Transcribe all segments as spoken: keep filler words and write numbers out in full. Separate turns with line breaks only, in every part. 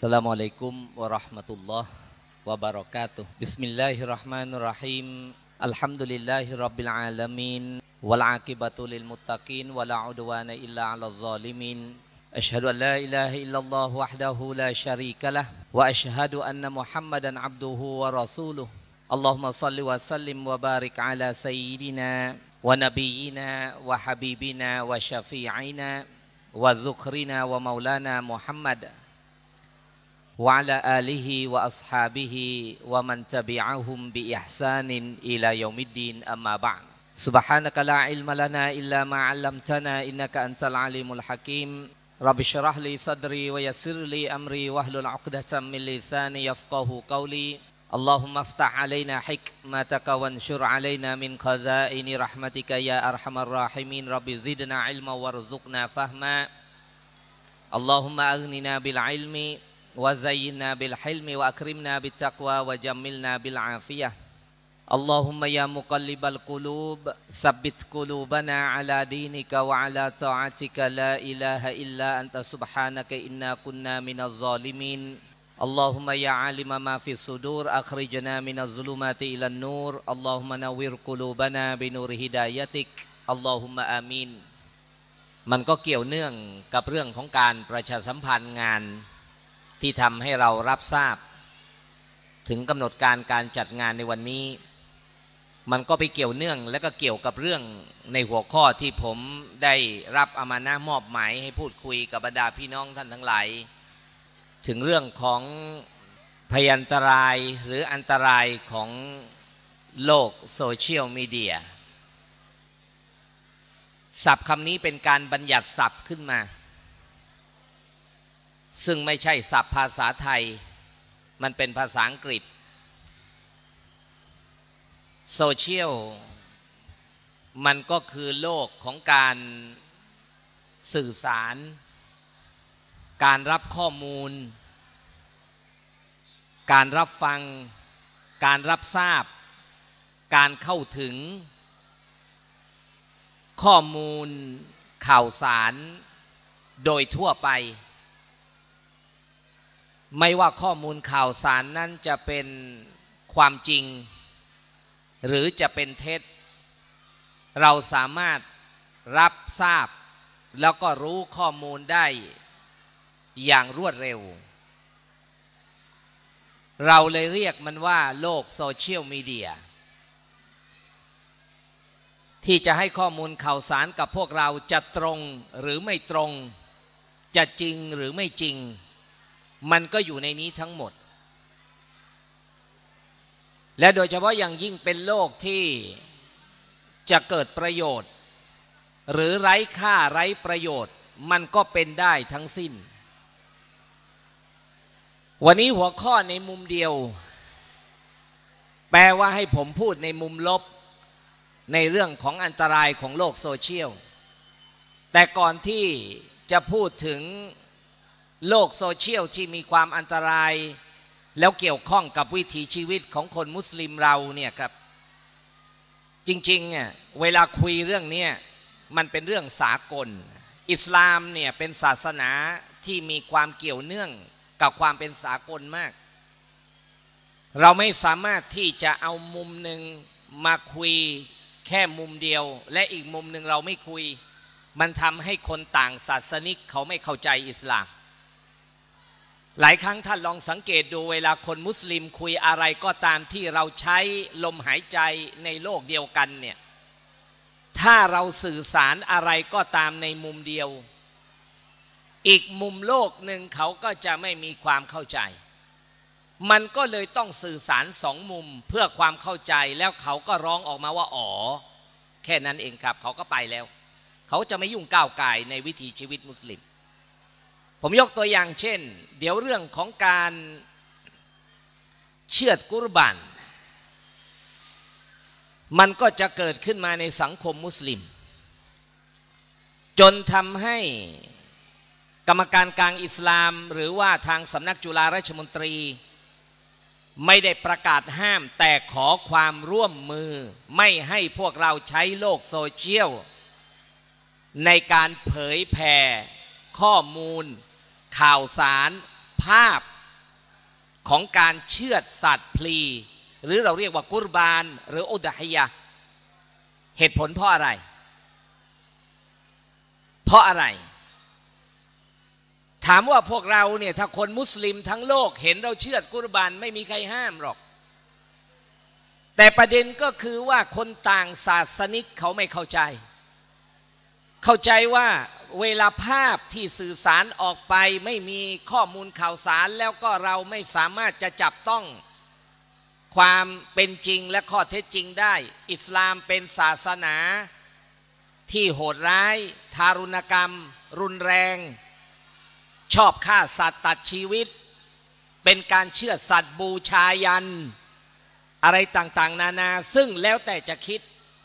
Assalamualaikum warahmatullahi wabarakatuh. Bismillahirrahmanirrahim. Alhamdulillahirabbil alamin wal aqibatu lil muttaqin wala udwana illa 'alal zalimin. Asyhadu an la ilaha illallah wahdahu la syarikalah wa asyhadu anna Muhammadan abduhu wa rasuluh. Allahumma salli wa sallim wa barik ala sayyidina wa nabiyyina wa habibina wa syafi'ina wa dzukrina wa maulana Muhammad wa ala alihi wa ashabihi wa man tabi'ahum bi ihsanin ila yaumiddin, amma ba'd. Subhanaka la ilma lana illa ma 'allamtana innaka antal alimul hakim. Rabbi syrah li sadri wa yassir li amri wahlul 'uqdatam min lisani yafqahu qawli. Allahumma aftah alaina hikmataka wanshur alaina min khazaini rahmatika ya arhamar rahimin. Rabbi zidna ilma warzuqna fahma. Allahumma aghnina bil ilmi wa zayyinna bil hilmi wa akrimna bit taqwa wa jammilna bil afiyah. Allahumma ya muqallibal qulub tsabbit qulubana ala dinika wa ala ta'atika la ilaha illa anta subhanaka inna kunna minaz zalimin. Allahumma ya alima ma fi sudur akhrijna minaz zulumati ilan nur. Allahumma nawwir qulubana binuri hidayatik. Allahumma amin. มันก็เกี่ยวเนื่องกับเรื่องของการประชาสัมพันธ์งานที่ทำให้เรารับทราบถึงกำหนดการการจัดงานในวันนี้มันก็ไปเกี่ยวเนื่องและก็เกี่ยวกับเรื่องในหัวข้อที่ผมได้รับอามานะห์มอบหมายให้พูดคุยกับบรรดาพี่น้องท่านทั้งหลายถึงเรื่องของพยันตรายหรืออันตรายของโลกโซเชียลมีเดียศัพท์คำนี้เป็นการบัญญัติศัพท์ขึ้นมาซึ่งไม่ใช่ศัพท์ภาษาไทยมันเป็นภาษาอังกฤษโซเชียลมันก็คือโลกของการสื่อสารการรับข้อมูลการรับฟังการรับทราบการเข้าถึงข้อมูลข่าวสารโดยทั่วไปไม่ว่าข้อมูลข่าวสารนั้นจะเป็นความจริงหรือจะเป็นเท็จเราสามารถรับทราบแล้วก็รู้ข้อมูลได้อย่างรวดเร็วเราเลยเรียกมันว่าโลกโซเชียลมีเดียที่จะให้ข้อมูลข่าวสารกับพวกเราจะตรงหรือไม่ตรงจะจริงหรือไม่จริงมันก็อยู่ในนี้ทั้งหมดและโดยเฉพาะอย่างยิ่งเป็นโลกที่จะเกิดประโยชน์หรือไร้ค่าไร้ประโยชน์มันก็เป็นได้ทั้งสิ้นวันนี้หัวข้อในมุมเดียวแปลว่าให้ผมพูดในมุมลบในเรื่องของอันตรายของโลกโซเชียลแต่ก่อนที่จะพูดถึงโลกโซเชียลที่มีความอันตรายแล้วเกี่ยวข้องกับวิถีชีวิตของคนมุสลิมเราเนี่ยครับจริงๆเนี่ยเวลาคุยเรื่องนี้มันเป็นเรื่องสากลอิสลามเนี่ยเป็นศาสนาที่มีความเกี่ยวเนื่องกับความเป็นสากลมากเราไม่สามารถที่จะเอามุมหนึ่งมาคุยแค่มุมเดียวและอีกมุมหนึ่งเราไม่คุยมันทำให้คนต่างศาสนิกเขาไม่เข้าใจอิสลามหลายครั้งท่านลองสังเกตดูเวลาคนมุสลิมคุยอะไรก็ตามที่เราใช้ลมหายใจในโลกเดียวกันเนี่ยถ้าเราสื่อสารอะไรก็ตามในมุมเดียวอีกมุมโลกหนึ่งเขาก็จะไม่มีความเข้าใจมันก็เลยต้องสื่อสารสองมุมเพื่อความเข้าใจแล้วเขาก็ร้องออกมาว่าอ๋อแค่นั้นเองครับเขาก็ไปแล้วเขาจะไม่ยุ่งก้าวไก่ในวิถีชีวิตมุสลิมผมยกตัวอย่างเช่นเดี๋ยวเรื่องของการเชือดกุรบานมันก็จะเกิดขึ้นมาในสังคมมุสลิมจนทำให้กรรมการกลางอิสลามหรือว่าทางสำนักจุฬาราชมนตรีไม่ได้ประกาศห้ามแต่ขอความร่วมมือไม่ให้พวกเราใช้โลกโซเชียลในการเผยแผ่ข้อมูล ข่าวสารภาพของการเชือดสัตว์พลีหรือเราเรียกว่ากุรบานหรืออุดฮิยะห์เหตุผลเพราะอะไรเพราะอะไรถามว่าพวกเราเนี่ยถ้าคนมุสลิมทั้งโลกเห็นเราเชือดกุรบานไม่มีใครห้ามหรอกแต่ประเด็นก็คือว่าคนต่างศาสนิกเขาไม่เข้าใจเข้าใจว่าเวลาภาพที่สื่อสารออกไปไม่มีข้อมูลข่าวสารแล้วก็เราไม่สามารถจะจับต้องความเป็นจริงและข้อเท็จจริงได้อิสลามเป็นศาสนาที่โหดร้ายทารุณกรรมรุนแรงชอบฆ่าสัตว์ตัดชีวิตเป็นการเชือดสัตว์บูชายันอะไรต่างๆนานาซึ่งแล้วแต่จะคิด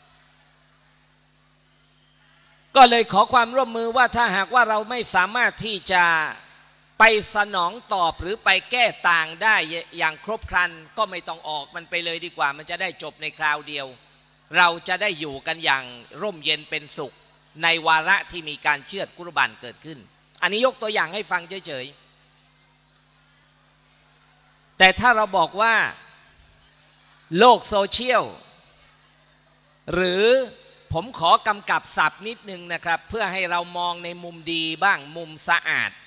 ก็เลยขอความร่วมมือว่าถ้าหากว่าเราไม่สามารถที่จะไปสนองตอบหรือไปแก้ต่างได้อย่างครบครันก็ไม่ต้องออกมันไปเลยดีกว่ามันจะได้จบในคราวเดียวเราจะได้อยู่กันอย่างร่มเย็นเป็นสุขในวาระที่มีการเชือดกุรบานเกิดขึ้นอันนี้ยกตัวอย่างให้ฟังเฉยๆแต่ถ้าเราบอกว่าโลกโซเชียลหรือผมขอกำกับศัพท์นิดนึงนะครับเพื่อให้เรามองในมุมดีบ้างมุมสะอาด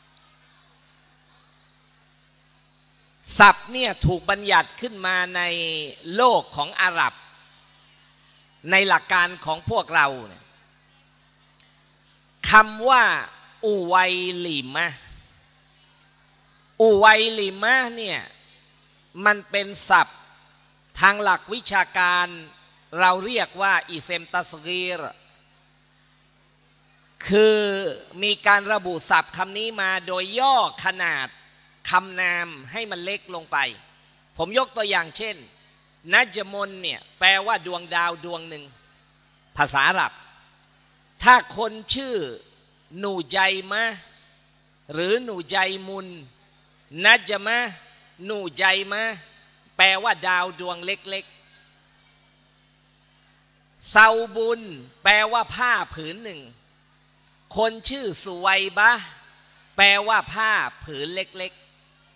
ศัพท์เนี่ยถูกบัญญัติขึ้นมาในโลกของอาหรับในหลักการของพวกเราเนี่ยคำว่าอูไวลิมะอูไวลิมะเนี่ยมันเป็นศัพท์ทางหลักวิชาการเราเรียกว่าอิเซมตัสกีรคือมีการระบุศัพท์คำนี้มาโดยย่อขนาดคำนามให้มันเล็กลงไปผมยกตัวอย่างเช่นนัจมนเนี่ยแปลว่าดวงดาวดวงหนึ่งภาษาอาหรับถ้าคนชื่อหนูใจมะหรือหนูใจมุนนัจมะหนูใจมะแปลว่าดาวดวงเล็กๆเซาบุญแปลว่าผ้าผืนหนึ่งคนชื่อสุไวบะแปลว่าผ้าผืนเล็กๆ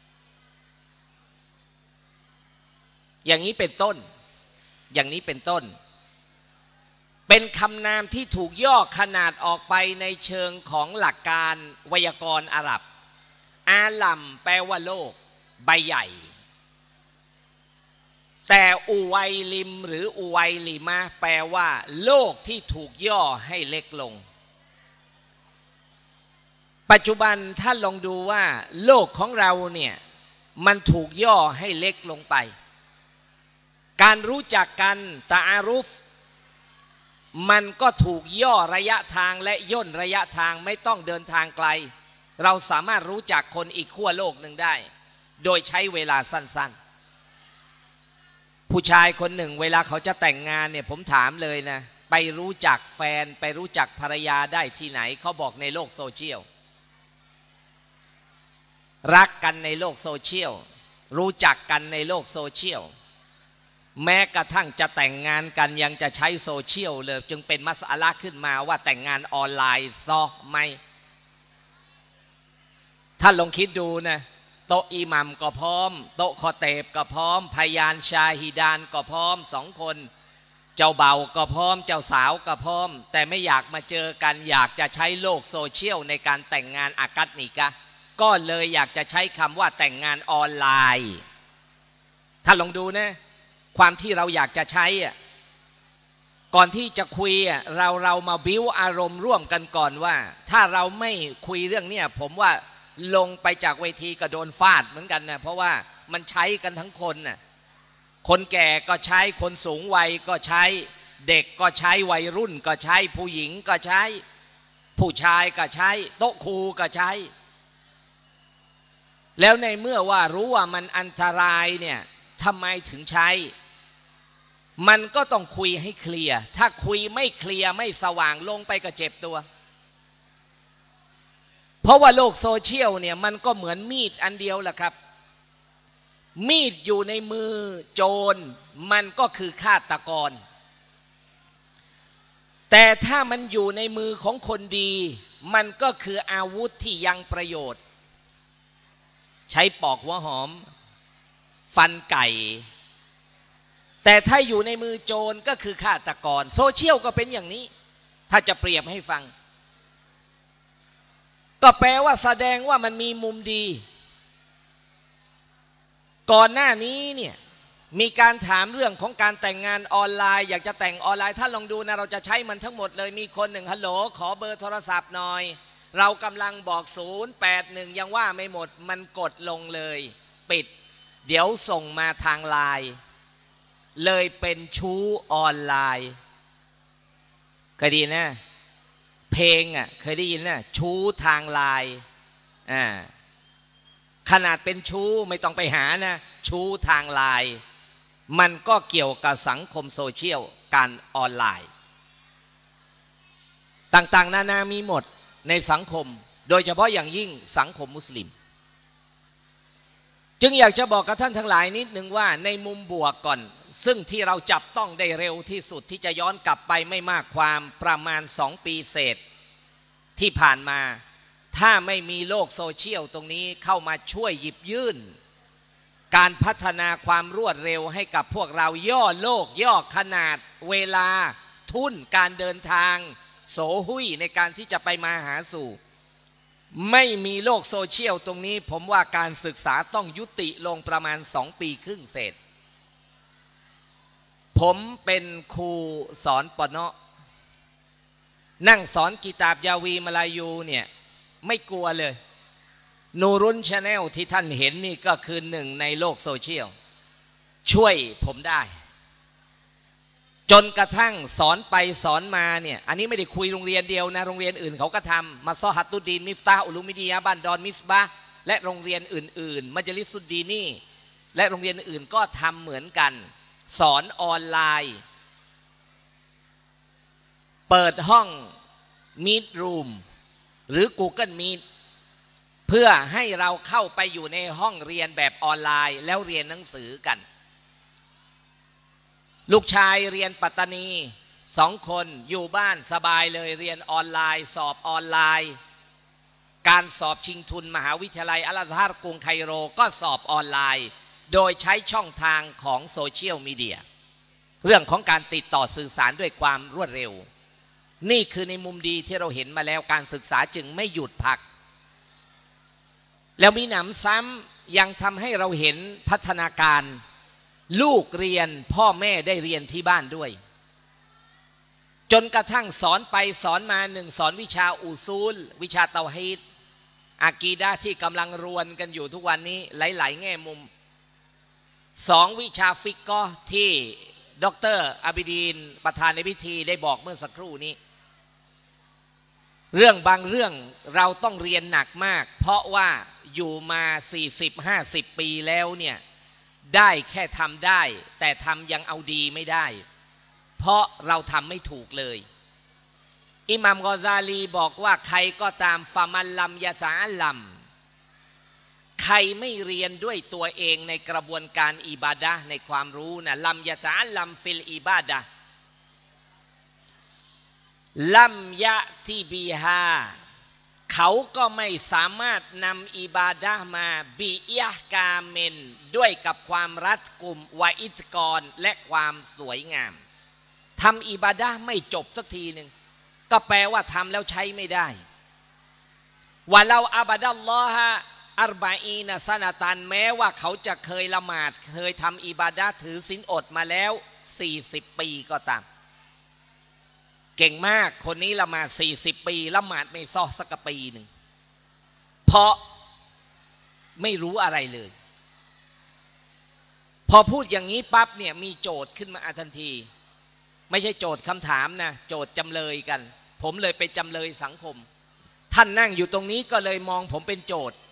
อย่างนี้เป็นต้นอย่างนี้เป็นต้นเป็นคำนามที่ถูกย่อขนาดออกไปในเชิงของหลักการไวยากรณ์อาหรับอาลัมแปลว่าโลกใบใหญ่แต่อูไวลิมหรืออูไวลิมะแปลว่าโลกที่ถูกย่อให้เล็กลงปัจจุบันท่านลองดูว่าโลกของเราเนี่ยมันถูกย่อให้เล็กลงไปการรู้จักกันตะอารุฟมันก็ถูกย่อระยะทางและย่นระยะทางไม่ต้องเดินทางไกลเราสามารถรู้จักคนอีกขั้วโลกหนึ่งได้โดยใช้เวลาสั้นๆผู้ชายคนหนึ่งเวลาเขาจะแต่งงานเนี่ยผมถามเลยนะไปรู้จักแฟนไปรู้จักภรรยาได้ที่ไหนเขาบอกในโลกโซเชียลรักกันในโลกโซเชียลรู้จักกันในโลกโซเชียลแม้กระทั่งจะแต่งงานกันยังจะใช้โซเชียลเลยจึงเป็นมัสอะละห์ขึ้นมาว่าแต่งงานออนไลน์ซอไหมท่านลองคิดดูนะโต๊ะอิหมัมก็พร้อมโต๊ะคอเตบก็พร้อมพยานชาฮิดานก็พร้อมสองคนเจ้าเบาก็พร้อมเจ้าสาวก็พร้อมแต่ไม่อยากมาเจอกันอยากจะใช้โลกโซเชียลในการแต่งงานอากัดนิกะก็เลยอยากจะใช้คำว่าแต่งงานออนไลน์ท่านลองดูนะความที่เราอยากจะใช้อ่ะก่อนที่จะคุยอ่ะเราเรามาบิ้วอารมณ์ร่วมกันก่อนว่าถ้าเราไม่คุยเรื่องเนี้ยผมว่าลงไปจากเวทีก็โดนฟาดเหมือนกันนะเพราะว่ามันใช้กันทั้งคนน่ะคนแก่ก็ใช้คนสูงวัยก็ใช้เด็กก็ใช้วัยรุ่นก็ใช้ผู้หญิงก็ใช้ผู้ชายก็ใช้โต๊ะครูก็ใช้แล้วในเมื่อว่ารู้ว่ามันอันตรายเนี่ยทำไมถึงใช้มันก็ต้องคุยให้เคลียร์ถ้าคุยไม่เคลียร์ไม่สว่างลงไปก็เจ็บตัวเพราะว่าโลกโซเชียลเนี่ยมันก็เหมือนมีดอันเดียวแหละครับมีดอยู่ในมือโจรมันก็คือฆาตกรแต่ถ้ามันอยู่ในมือของคนดีมันก็คืออาวุธที่ยังประโยชน์ใช้ปอกหัวหอมฟันไก่แต่ถ้าอยู่ในมือโจรก็คือฆาตกรโซเชียลก็เป็นอย่างนี้ถ้าจะเปรียบให้ฟังก็แปลว่าแสดงว่ามันมีมุมดีก่อนหน้านี้เนี่ยมีการถามเรื่องของการแต่งงานออนไลน์อยากจะแต่งออนไลน์ถ้าลองดูนะเราจะใช้มันทั้งหมดเลยมีคนหนึ่งฮัลโหลขอเบอร์โทรศัพท์หน่อยเรากำลังบอกศูนย์แปดหนึ่งยังว่าไม่หมดมันกดลงเลยปิดเดี๋ยวส่งมาทางไลน์เลยเป็นชู้ออนไลน์เคยได้ยินนะเพลงอ่ะเคยได้ยินนะชู้ทางไลน์อ่าขนาดเป็นชู้ไม่ต้องไปหานะชู้ทางไลน์มันก็เกี่ยวกับสังคมโซเชียลการออนไลน์ต่างๆนานามีหมดในสังคมโดยเฉพาะอย่างยิ่งสังคมมุสลิมจึงอยากจะบอกกับท่านทั้งหลายนิดนึงว่าในมุมบวกก่อนซึ่งที่เราจับต้องได้เร็วที่สุดที่จะย้อนกลับไปไม่มากความประมาณสองปีเศษที่ผ่านมาถ้าไม่มีโลกโซเชียลตรงนี้เข้ามาช่วยหยิบยื่นการพัฒนาความรวดเร็วให้กับพวกเราย่อโลกย่อขนาดเวลาทุนการเดินทางโสหุ้ยในการที่จะไปมาหาสู่ไม่มีโลกโซเชียลตรงนี้ผมว่าการศึกษาต้องยุติลงประมาณสองปีครึ่งเศษผมเป็นครูสอนปนนั่งสอนกิตาบยาวีมาลายูเนี่ยไม่กลัวเลยนูรุนชาแนลที่ท่านเห็นนี่ก็คือหนึ่งในโลกโซเชียลช่วยผมได้จนกระทั่งสอนไปสอนมาเนี่ยอันนี้ไม่ได้คุยโรงเรียนเดียวนะโรงเรียนอื่นเขาก็ทำมาซอฮัตตุดีนมิฟตาอุลุมิดียะบ้านดอนมิสบะและโรงเรียนอื่นๆมัจลิสุดดีนี่และโรงเรียนอื่นก็ทำเหมือนกันสอนออนไลน์เปิดห้อง Meet Room หรือ Google Meet เพื่อให้เราเข้าไปอยู่ในห้องเรียนแบบออนไลน์แล้วเรียนหนังสือกันลูกชายเรียนปัตตานีสองคนอยู่บ้านสบายเลยเรียนออนไลน์สอบออนไลน์การสอบชิงทุนมหาวิทยาลัยอัลอาซฮาร์กรุงไคโรก็สอบออนไลน์โดยใช้ช่องทางของโซเชียลมีเดียเรื่องของการติดต่อสื่อสารด้วยความรวดเร็วนี่คือในมุมดีที่เราเห็นมาแล้วการศึกษาจึงไม่หยุดพักแล้วมีหนำซ้ำยังทำให้เราเห็นพัฒนาการลูกเรียนพ่อแม่ได้เรียนที่บ้านด้วยจนกระทั่งสอนไปสอนมาหนึ่งสอนวิชาอูซูลวิชาเตาฮีดอากีดะห์ที่กำลังรวนกันอยู่ทุกวันนี้หลายๆแง่มุมสองวิชาฟิกกอที่ดร.อาบิดีนประธานในพิธีได้บอกเมื่อสักครู่นี้เรื่องบางเรื่องเราต้องเรียนหนักมากเพราะว่าอยู่มา สี่สิบห้าสิบ ปีแล้วเนี่ยได้แค่ทำได้แต่ทำยังเอาดีไม่ได้เพราะเราทำไม่ถูกเลยอิหม่ามกอซาลีบอกว่าใครก็ตามฟะมันลัมยะตะอัลลัมใครไม่เรียนด้วยตัวเองในกระบวนการอิบาดะห์ในความรู้นะลัมยะตะอัลลัมฟิลอิบาดะห์ลัมยะติบิฮาเขาก็ไม่สามารถนำอิบาดะห์มาบิยะกาเมนด้วยกับความรัดกุมวะอิจกรและความสวยงามทำอิบาดะห์ไม่จบสักทีหนึ่งก็แปลว่าทำแล้วใช้ไม่ได้วะเราอับดัลลอฮะอัรบะอีนะซะนะตันแม้ว่าเขาจะเคยละหมาดเคยทำอิบาดะห์ถือศีลอดมาแล้วสี่สิบปีก็ตามเก่งมากคนนี้ละหมาดสี่สิบปีละหมาดไม่ซ้อสักปีหนึ่งเพราะไม่รู้อะไรเลยพอพูดอย่างนี้ปั๊บเนี่ยมีโจทย์ขึ้นมาทันทีไม่ใช่โจทย์คำถามนะโจทย์จำเลยกันผมเลยไปจำเลยสังคมท่านนั่งอยู่ตรงนี้ก็เลยมองผมเป็นโจทย์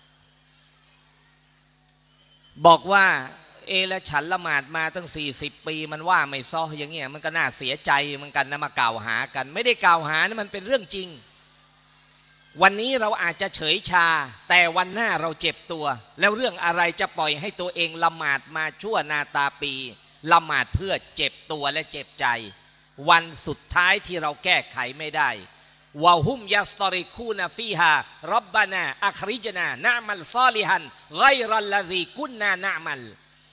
บอกว่าเอและฉันละหมาดมาตั้งสี่สิบปีมันว่าไม่ซ้ออย่างเงี้ยมันก็น่าเสียใจเหมือนกันนะมากล่าวหากันไม่ได้กล่าวหานะมันเป็นเรื่องจริงวันนี้เราอาจจะเฉยชาแต่วันหน้าเราเจ็บตัวแล้วเรื่องอะไรจะปล่อยให้ตัวเองละหมาดมาชั่วนาตาปีละหมาดเพื่อเจ็บตัวและเจ็บใจวันสุดท้ายที่เราแก้ไขไม่ได้วะฮุมยัสตอริคูนฟีฮารับบานาอัคริจนานะมัลซอลิฮันไกรัลลซีกุนนานะมัล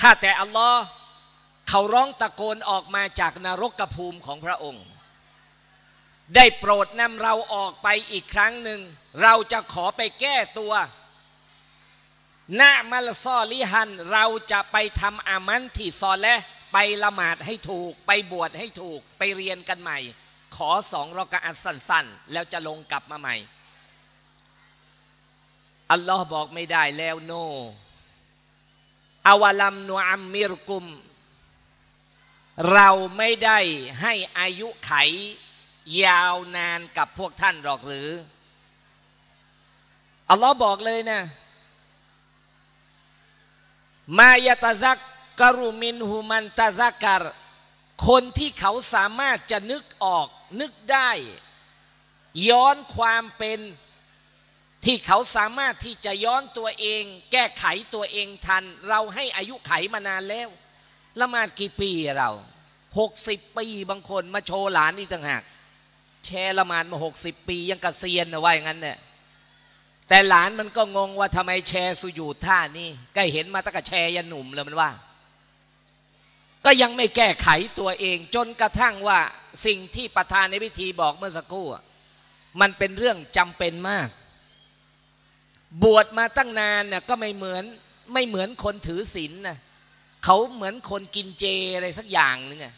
ข้าแต่อัลลอฮ์เขาร้องตะโกนออกมาจากนรกภูมิของพระองค์ได้โปรดนำเราออกไปอีกครั้งหนึ่งเราจะขอไปแก้ตัวนะมัลซอลิฮันเราจะไปทำอามันที่ซอและไปละหมาดให้ถูกไปบวชให้ถูกไปเรียนกันใหม่ขอสองรอกะอัตสั้นๆแล้วจะลงกลับมาใหม่อัลลอฮ์บอกไม่ได้แล้วโนอาวะลัมนูอัมมิรกุมเราไม่ได้ให้อายุไขยาวนานกับพวกท่านหรอกหรืออัลลอฮ์บอกเลยนะมายะตะซักกะรุมินฮุมันตะซักกัรคนที่เขาสามารถจะนึกออกนึกได้ย้อนความเป็นที่เขาสามารถที่จะย้อนตัวเองแก้ไขตัวเองทันเราให้อายุไขมานานแล้วละหมาดกี่ปีเราหกสิบปีบางคนมาโชว์หลานนี่ต่างหากแชร์ละหมาดมาหกสิบปียังกระเซียนนะว่าอย่างนั้นเนี่ยแต่หลานมันก็งงว่าทำไมแชร์สุญูดท่านี่ก็เห็นมาตั้งแต่แชร์ยันหนุ่มเลยมันว่าก็ยังไม่แก้ไขตัวเองจนกระทั่งว่าสิ่งที่ประธานในพิธีบอกเมื่อสักครู่มันเป็นเรื่องจำเป็นมากบวชมาตั้งนานเนี่ยก็ไม่เหมือนไม่เหมือนคนถือศีลนะเขาเหมือนคนกินเจอะไรสักอย่างนึงอ่ะ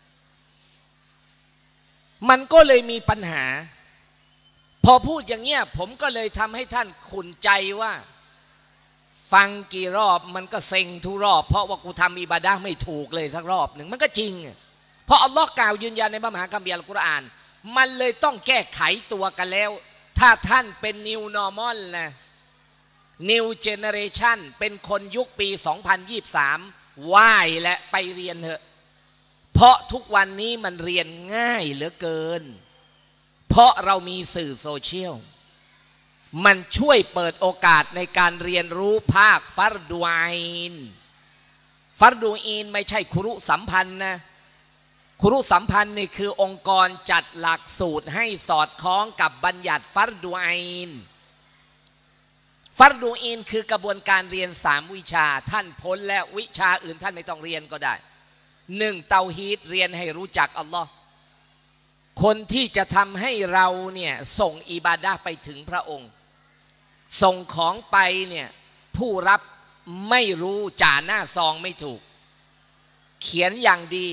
มันก็เลยมีปัญหาพอพูดอย่างเงี้ยผมก็เลยทำให้ท่านขุ่นใจว่าฟังกี่รอบมันก็เซ็งทุกรอบเพราะว่ากูทำอิบาดะห์ไม่ถูกเลยสักรอบหนึ่งมันก็จริงเพราะอัลลอฮ์กล่าวยืนยันในพระมหาคัมภีร์อัลกุรอานมันเลยต้องแก้ไขตัวกันแล้วถ้าท่านเป็น New Normal นะ New Generation เป็นคนยุคปีสองพันยี่สิบสามไหว้และไปเรียนเถอะเพราะทุกวันนี้มันเรียนง่ายเหลือเกินเพราะเรามีสื่อโซเชียลมันช่วยเปิดโอกาสในการเรียนรู้ภาคฟัรดูอีนฟัรดูอีนไม่ใช่คุรุสัมพันธ์นะคุรุสัมพันธ์นี่คือองค์กรจัดหลักสูตรให้สอดคล้องกับบัญญัติฟัรดูอีนฟัรดูอีนคือกระบวนการเรียนสามวิชาท่านพ้นและวิชาอื่นท่านไม่ต้องเรียนก็ได้หนึ่งเตาฮีดเรียนให้รู้จักอัลลอฮ์คนที่จะทำให้เราเนี่ยส่งอิบาดะห์ไปถึงพระองค์ส่งของไปเนี่ยผู้รับไม่รู้จ่าหน้าซองไม่ถูกเขียนอย่างดี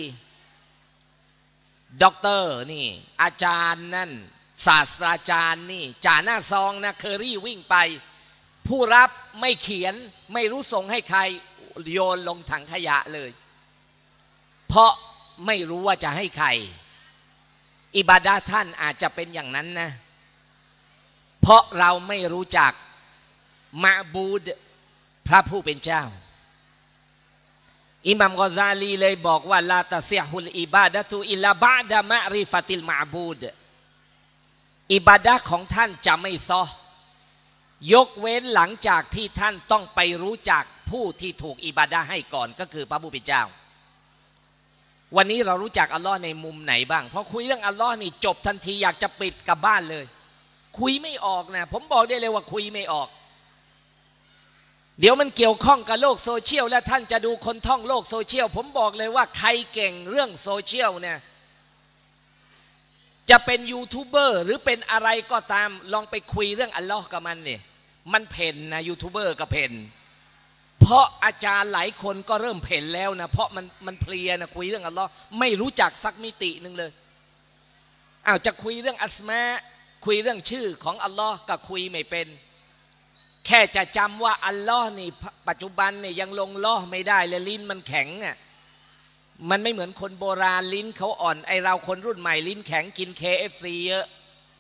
ด็อกเตอร์นี่อาจารย์นั่นศาสตราจารย์นี่จ่าหน้าซองนะเคอรี่วิ่งไปผู้รับไม่เขียนไม่รู้ส่งให้ใครโยนลงถังขยะเลยเพราะไม่รู้ว่าจะให้ใครอิบาดะห์ท่านอาจจะเป็นอย่างนั้นนะเพราะเราไม่รู้จักมะบูดพระผู้เป็นเจ้าอิหม่ามกอซาลีเลยบอกว่าลาตะซิฮุลอิบาดะตุอิลลาบะดะมะริฟะติลมะบูดอิบาดะห์ของท่านจะไม่ซอยกเว้นหลังจากที่ท่านต้องไปรู้จักผู้ที่ถูกอิบาดะห์ให้ก่อนก็คือพระผู้เป็นเจ้าวันนี้เรารู้จักอัลลอฮ์ในมุมไหนบ้างเพราะคุยเรื่องอัลลอฮ์นี่จบทันทีอยากจะปิดกลับบ้านเลยคุยไม่ออกนะผมบอกได้เลยว่าคุยไม่ออกเดี๋ยวมันเกี่ยวข้องกับโลกโซเชียลและท่านจะดูคนท่องโลกโซเชียลผมบอกเลยว่าใครเก่งเรื่องโซเชียลเนี่ยจะเป็นยูทูบเบอร์หรือเป็นอะไรก็ตามลองไปคุยเรื่องอัลลอฮ์กับมันเนี่ยมันเพ่นนะยูทูบเบอร์ก็เพ่นเพราะอาจารย์หลายคนก็เริ่มเพ่นแล้วนะเพราะมันมันเพลียนะคุยเรื่องอัลลอฮ์ไม่รู้จักสักมิติหนึ่งเลยอ้าวจะคุยเรื่องอัสมาคุยเรื่องชื่อของอัลลอฮ์ก็คุยไม่เป็นแค่จะจำว่าอัลลอฮ์นี่ปัจจุบันเนี่ยยังลงล้อไม่ได้เลยลิ้นมันแข็งอ่ะมันไม่เหมือนคนโบราณลิ้นเขาอ่อนไอเราคนรุ่นใหม่ลิ้นแข็งกิน เค เอฟ ซี เยอะ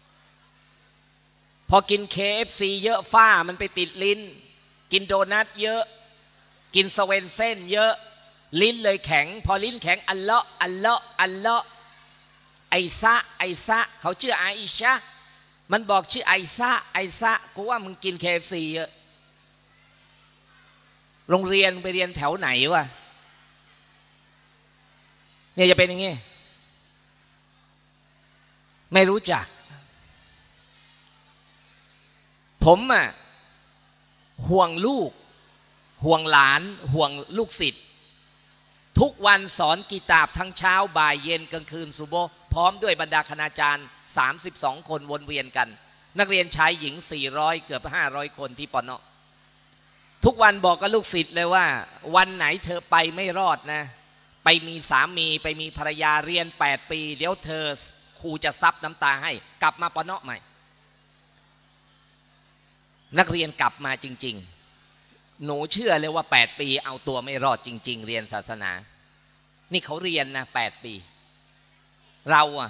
พอกิน เค เอฟ ซี เยอะฝ้ามันไปติดลิ้นกินโดนัทเยอะกินสเวนเซ่นเยอะลิ้นเลยแข็งพอลิ้นแข็งอัลเลาะห์อัลเลาะห์อัลเลาะห์ไอซะไอซะเขาชื่ออาอิชะมันบอกชื่อไอซะไอซะกูว่ามึงกิน เค เอฟ ซี เยอะโรงเรียนไปเรียนแถวไหนวะเนี่ยจะเป็นอย่างงี้ไม่รู้จักผมอ่ะห่วงลูกห่วงหลานห่วงลูกศิษย์ทุกวันสอนกีตาบทั้งเช้าบ่ายเย็นกลางคืนซุโบพร้อมด้วยบรรดาคณาจารย์สามสิบสองคนวนเวียนกันนักเรียนชายหญิงสี่ร้อยเกือบห้าร้อยคนที่ปอนอทุกวันบอกกับลูกศิษย์เลยว่าวันไหนเธอไปไม่รอดนะไปมีสามีไปมีภรรยาเรียนแปดปีเดี๋ยวเธอครูจะซับน้ำตาให้กลับมาปอนอใหม่นักเรียนกลับมาจริงๆหนูเชื่อเลยว่าแปดปีเอาตัวไม่รอดจริงๆเรียนศาสนานี่เขาเรียนนะแปดปีเราอะ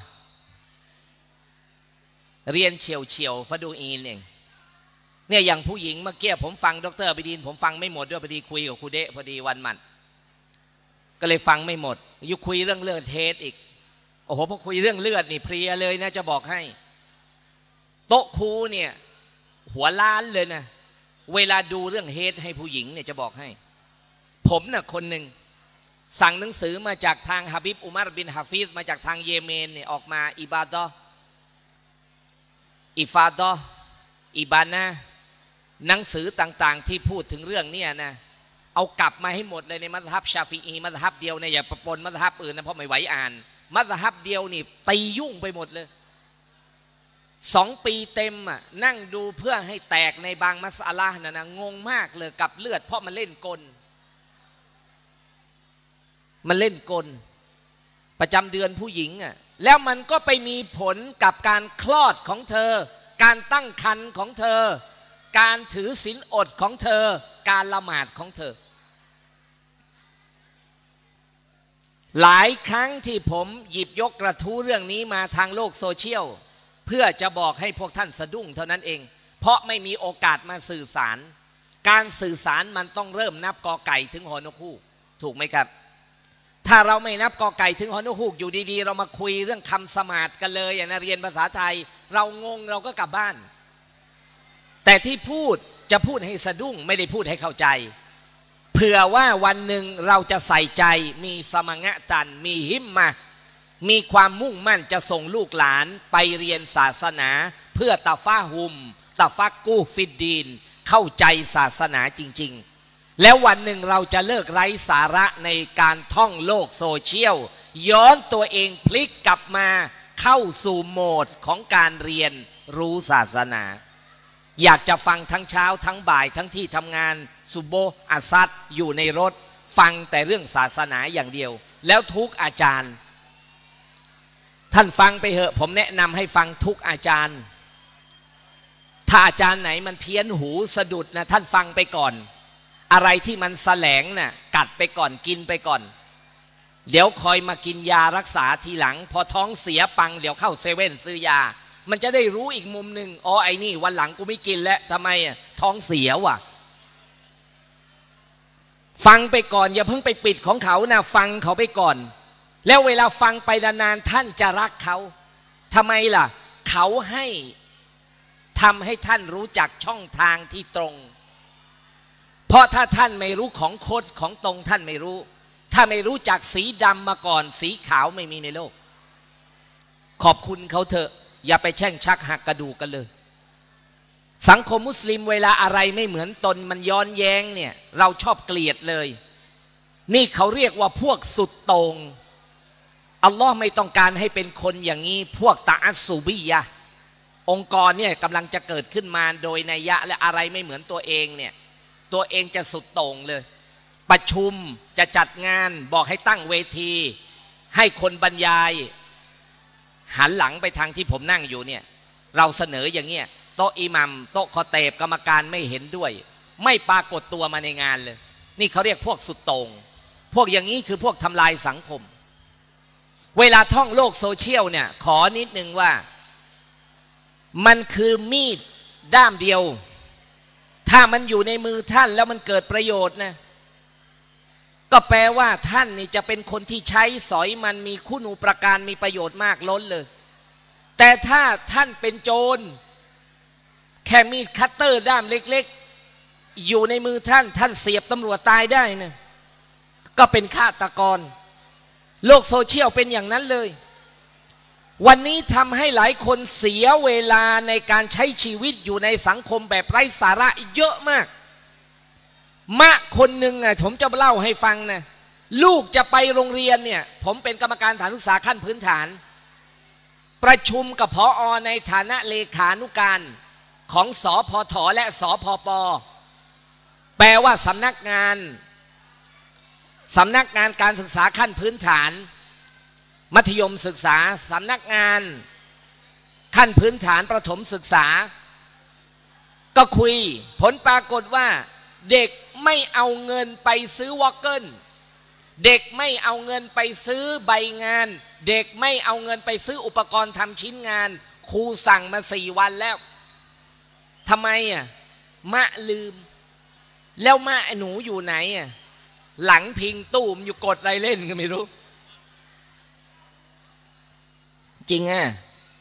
เรียนเฉียวเฉียวฟาดูอีนเองเนี่ยอย่างผู้หญิงเมื่อกี้ผมฟังดร.บิดินผมฟังไม่หมดด้วยพอดีคุยกับครูเดะพอดีวันมันก็เลยฟังไม่หมดยุคุยเรื่องเลือดเทสอีกโอ้โหพอคุยเรื่องเลือดนี่เพลียเลยนะจะบอกให้โต๊ะครูเนี่ยหัวล้านเลยนะเวลาดูเรื่องเฮดให้ผู้หญิงเนี่ยจะบอกให้ผมน่ะคนหนึ่งสั่งหนังสือมาจากทางฮะบิบอุมัรบินฮะฟิซมาจากทางเยเมนเนี่ยออกมาอิบาดะอิฟาดะอิบานะหนังสือต่างๆที่พูดถึงเรื่องนี้นะเอากลับมาให้หมดเลยในมัซฮับชาฟิอีมัซฮับเดียวเนี่ยอย่าปนมัซฮับอื่นนะเพราะไม่ไหวอ่านมัซฮับเดียวนี่ตียุ่งไปหมดเลยสองปีเต็มอ่ะนั่งดูเพื่อให้แตกในบางมัสอะละห์นะนะงงมากเลยกับเลือดเพราะมันเล่นกลมันเล่นกลประจำเดือนผู้หญิงอ่ะแล้วมันก็ไปมีผลกับการคลอดของเธอการตั้งครรภ์ของเธอการถือศีลอดของเธอการละหมาดของเธอหลายครั้งที่ผมหยิบยกกระทู้เรื่องนี้มาทางโลกโซเชียลเพื่อจะบอกให้พวกท่านสะดุ้งเท่านั้นเองเพราะไม่มีโอกาสมาสื่อสารการสื่อสารมันต้องเริ่มนับกอไก่ถึงหอนกฮูกถูกไหมครับถ้าเราไม่นับกอไก่ถึงหอนกฮูกอยู่ดีๆเรามาคุยเรื่องคำสมาธิกันเลยนะเรียนภาษาไทยเรางงเราก็กลับบ้านแต่ที่พูดจะพูดให้สะดุ้งไม่ได้พูดให้เข้าใจเผื่อว่าวันหนึ่งเราจะใส่ใจมีสมังะตันมีหิมมามีความมุ่งมั่นจะส่งลูกหลานไปเรียนศาสนาเพื่อตะฟาหุมตะฟักกูฟิดดีนเข้าใจศาสนาจริงๆแล้ววันหนึ่งเราจะเลิกไร้สาระในการท่องโลกโซเชียลย้อนตัวเองพลิกกลับมาเข้าสู่โหมดของการเรียนรู้ศาสนาอยากจะฟังทั้งเช้าทั้งบ่ายทั้งที่ทำงานซุโบอาซัดอยู่ในรถฟังแต่เรื่องศาสนาอย่างเดียวแล้วทุกอาจารย์ท่านฟังไปเหอะผมแนะนำให้ฟังทุกอาจารย์ถ้าอาจารย์ไหนมันเพี้ยนหูสะดุดนะท่านฟังไปก่อนอะไรที่มันแสลงนะ่ะกัดไปก่อนกินไปก่อนเดี๋ยวคอยมากินยารักษาทีหลังพอท้องเสียปังเดี๋ยวเข้าเซเว่นซื้อยามันจะได้รู้อีกมุมหนึ่งอ๋อไอ้นี่วันหลังกูไม่กินแล้วทำไมอ่ะท้องเสียว่ะฟังไปก่อนอย่าเพิ่งไปปิดของเขานะฟังเขาไปก่อนแล้วเวลาฟังไปนานๆท่านจะรักเขาทำไมล่ะเขาให้ทำให้ท่านรู้จักช่องทางที่ตรงเพราะถ้าท่านไม่รู้ของโคตรของตรงท่านไม่รู้ถ้าไม่รู้จักสีดำมาก่อนสีขาวไม่มีในโลกขอบคุณเขาเถอะอย่าไปแช่งชักหักกระดูกกันเลยสังคมมุสลิมเวลาอะไรไม่เหมือนตนมันย้อนแย้งเนี่ยเราชอบเกลียดเลยนี่เขาเรียกว่าพวกสุดโต่งอัลลอฮ์ไม่ต้องการให้เป็นคนอย่างนี้พวกตะอัสซูบียะองค์กรเนี่ยกำลังจะเกิดขึ้นมาโดยนัยยะและอะไรไม่เหมือนตัวเองเนี่ยตัวเองจะสุดโต่งเลยประชุมจะจัดงานบอกให้ตั้งเวทีให้คนบรรยายหันหลังไปทางที่ผมนั่งอยู่เนี่ยเราเสนออย่างเงี้ยโต๊ะอิหมัมโต๊ะคอเตบกรรมการไม่เห็นด้วยไม่ปรากฏตัวมาในงานเลยนี่เขาเรียกพวกสุดโต่งพวกอย่างนี้คือพวกทำลายสังคมเวลาท่องโลกโซเชียลเนี่ยขอนิดนึงว่ามันคือมีดด้ามเดียวถ้ามันอยู่ในมือท่านแล้วมันเกิดประโยชน์นะก็แปลว่าท่านนี่จะเป็นคนที่ใช้สอยมันมีคุณูปการมีประโยชน์มากล้นเลยแต่ถ้าท่านเป็นโจรแค่มีดคัตเตอร์ด้ามเล็กๆอยู่ในมือท่านท่านเสียบตำรวจตายได้นะก็เป็นฆาตกรโลกโซเชียลเป็นอย่างนั้นเลยวันนี้ทำให้หลายคนเสียเวลาในการใช้ชีวิตอยู่ในสังคมแบบไร้สาระเยอะมากมะคนหนึ่งอ่ะผมจะเล่าให้ฟังนะลูกจะไปโรงเรียนเนี่ยผมเป็นกรรมการสถานศึกษาขั้นพื้นฐานประชุมกับผอ.ในฐานะเลขานุการของสพทและสพปแปลว่าสำนักงานสำนักงานการศึกษาขั้นพื้นฐานมัธยมศึกษาสำนักงานขั้นพื้นฐานประถมศึกษาก็คุยผลปรากฏว่าเด็กไม่เอาเงินไปซื้อวอลเกิลเด็กไม่เอาเงินไปซื้อใบงานเด็กไม่เอาเงินไปซื้ออุปกรณ์ทำชิ้นงานครูสั่งมาสี่วันแล้วทำไมอ่ะมะลืมแล้วมะหนูอยู่ไหนอ่ะหลังพิงตู้มอยู่กดอะไรเล่นก็ไม่รู้จริงอ่ะ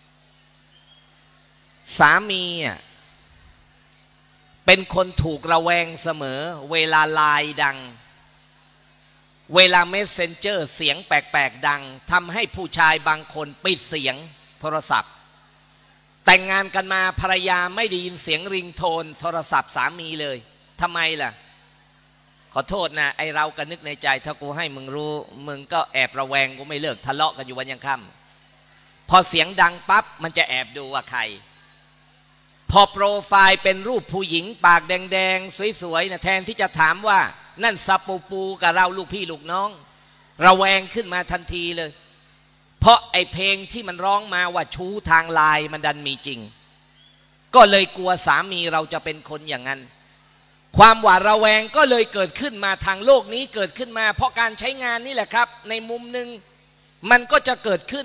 สามีอ่ะเป็นคนถูกระแวงเสมอเวลาไลน์ดังเวลาเมสเซนเจอร์เสียงแปลกๆดังทำให้ผู้ชายบางคนปิดเสียงโทรศัพท์แต่งงานกันมาภรรยาไม่ได้ยินเสียงริงโทนโทรศัพท์สามีเลยทำไมล่ะขอโทษนะไอเราก็นึกในใจถ้ากูให้มึงรู้มึงก็แอบระแวงกูไม่เลิกทะเลาะกันอยู่วันยังค่ำพอเสียงดังปั๊บมันจะแอบดูว่าใครพอโปรไฟล์เป็นรูปผู้หญิงปากแดงๆสวยๆนะแทนที่จะถามว่านั่นซาปูปูกับเราลูกพี่ลูกน้องระแวงขึ้นมาทันทีเลยเพราะไอเพลงที่มันร้องมาว่าชู้ทางไลน์มันดันมีจริงก็เลยกลัวสามีเราจะเป็นคนอย่างนั้นความหวาดระแวงก็เลยเกิดขึ้นมาทางโลกนี้เกิดขึ้นมาเพราะการใช้งานนี่แหละครับในมุมหนึ่งมันก็จะเกิดขึ้น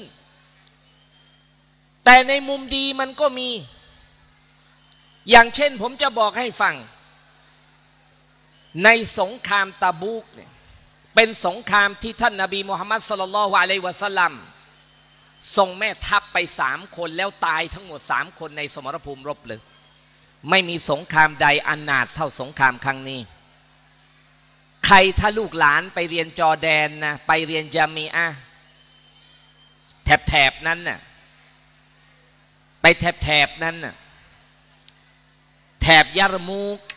แต่ในมุมดีมันก็มีอย่างเช่นผมจะบอกให้ฟังในสงครามตะบูกเนี่ยเป็นสงครามที่ท่านนบีมุฮัมมัดศ็อลลัลลอฮุอะลัยฮิวะซัลลัมส่งแม่ทัพไปสามคนแล้วตายทั้งหมดสามคนในสมรภูมิรบเลยไม่มีสงครามใดอันหนาถเท่าสงครามครั้งนี้ใครถ้าลูกหลานไปเรียนจอร์แดนนะไปเรียนจามีอะห์แถบๆนั้นน่ะไปแถบๆนั้นน่ะแถบยารมูก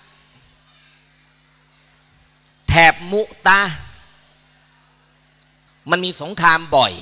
แถบมุตะมันมีสงครามบ่อย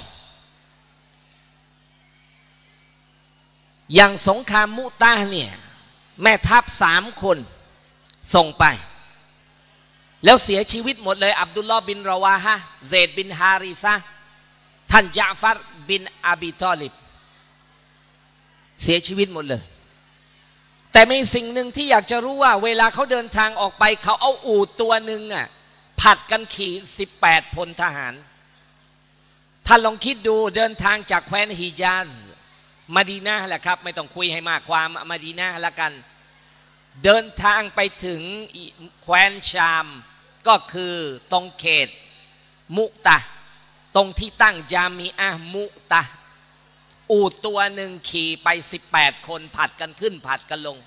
อย่างสงครามมุตะเนี่ยแม่ทัพสามคนส่งไปแล้วเสียชีวิตหมดเลยอับดุลลอฮ์บินราวาฮะเซดบินฮาริซะท่านญะฟัรบินอบีตอลิบเสียชีวิตหมดเลยแต่มีสิ่งหนึ่งที่อยากจะรู้ว่าเวลาเขาเดินทางออกไปเขาเอาอูฐตัวหนึ่งอ่ะผัดกันขี่สิบแปดพลทหารท่านลองคิดดูเดินทางจากแคว้นฮิญาซมะดีนะห์แหละครับไม่ต้องคุยให้มากความมะดีนะห์ละกันเดินทางไปถึงแคว้นชามก็คือตรงเขตมุตะตรงที่ตั้งจามีอะห์มุตะอูฐตัวหนึ่งขี่ไปสิบแปดคนผัดกันขึ้นผัดกันลง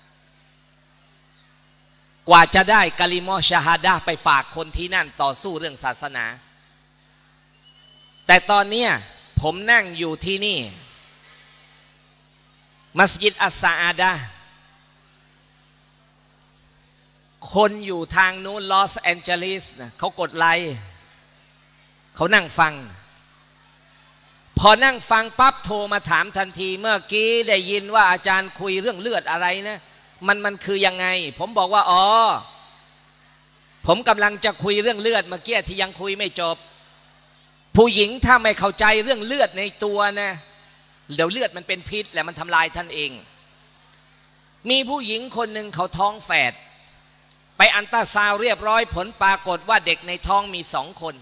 กว่าจะได้กะลิมอชะฮาดะห์ไปฝากคนที่นั่นต่อสู้เรื่องศาสนาแต่ตอนนี้ผมนั่งอยู่ที่นี่มัสยิดอัสซาอาดะห์คนอยู่ทางนู้นลอสแอนเจลิสนะเขากดไลค์เขานั่งฟังพอนั่งฟังปั๊บโทรมาถามทันทีเมื่อกี้ได้ยินว่าอาจารย์คุยเรื่องเลือดอะไรนะมันมันคือยังไงผมบอกว่าอ๋อผมกำลังจะคุยเรื่องเลือดเมื่อกี้ที่ยังคุยไม่จบผู้หญิงถ้าไม่เข้าใจเรื่องเลือดในตัวนะเดี๋ยวเลือดมันเป็นพิษและมันทำลายท่านเองมีผู้หญิงคนหนึ่งเขาท้องแฝดไปอันตราซาวด์เรียบร้อยผลปรากฏว่าเด็กในท้องมีสองคน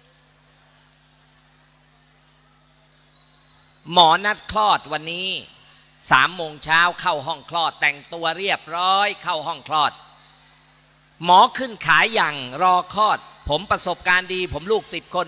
หมอนัดคลอดวันนี้สามโมงเช้าเข้าห้องคลอดแต่งตัวเรียบร้อยเข้าห้องคลอดหมอขึ้นขายอย่างรอคลอดผมประสบการณ์ดีผมลูกสิบคน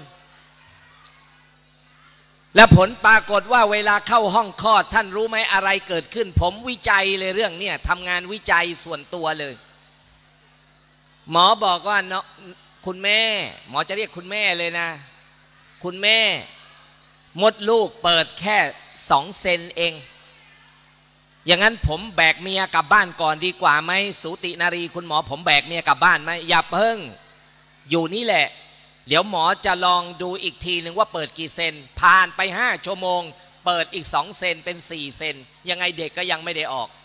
และผลปรากฏว่าเวลาเข้าห้องคลอดท่านรู้ไหมอะไรเกิดขึ้นผมวิจัยเลยเรื่องนี้ทำงานวิจัยส่วนตัวเลยหมอบอกว่าเนาะคุณแม่หมอจะเรียกคุณแม่เลยนะคุณแม่มดลูกเปิดแค่สองเซนเองอย่างนั้นผมแบกเมียกลับบ้านก่อนดีกว่าไหมสูตินารีคุณหมอผมแบกเมียกลับบ้านไหมอย่าเพิ่งอยู่นี่แหละเดี๋ยวหมอจะลองดูอีกทีหนึ่งว่าเปิดกี่เซนผ่านไปห้าชั่วโมงเปิดอีกสองเซนเป็นสี่เซนยังไงเด็กก็ยังไม่ได้ออก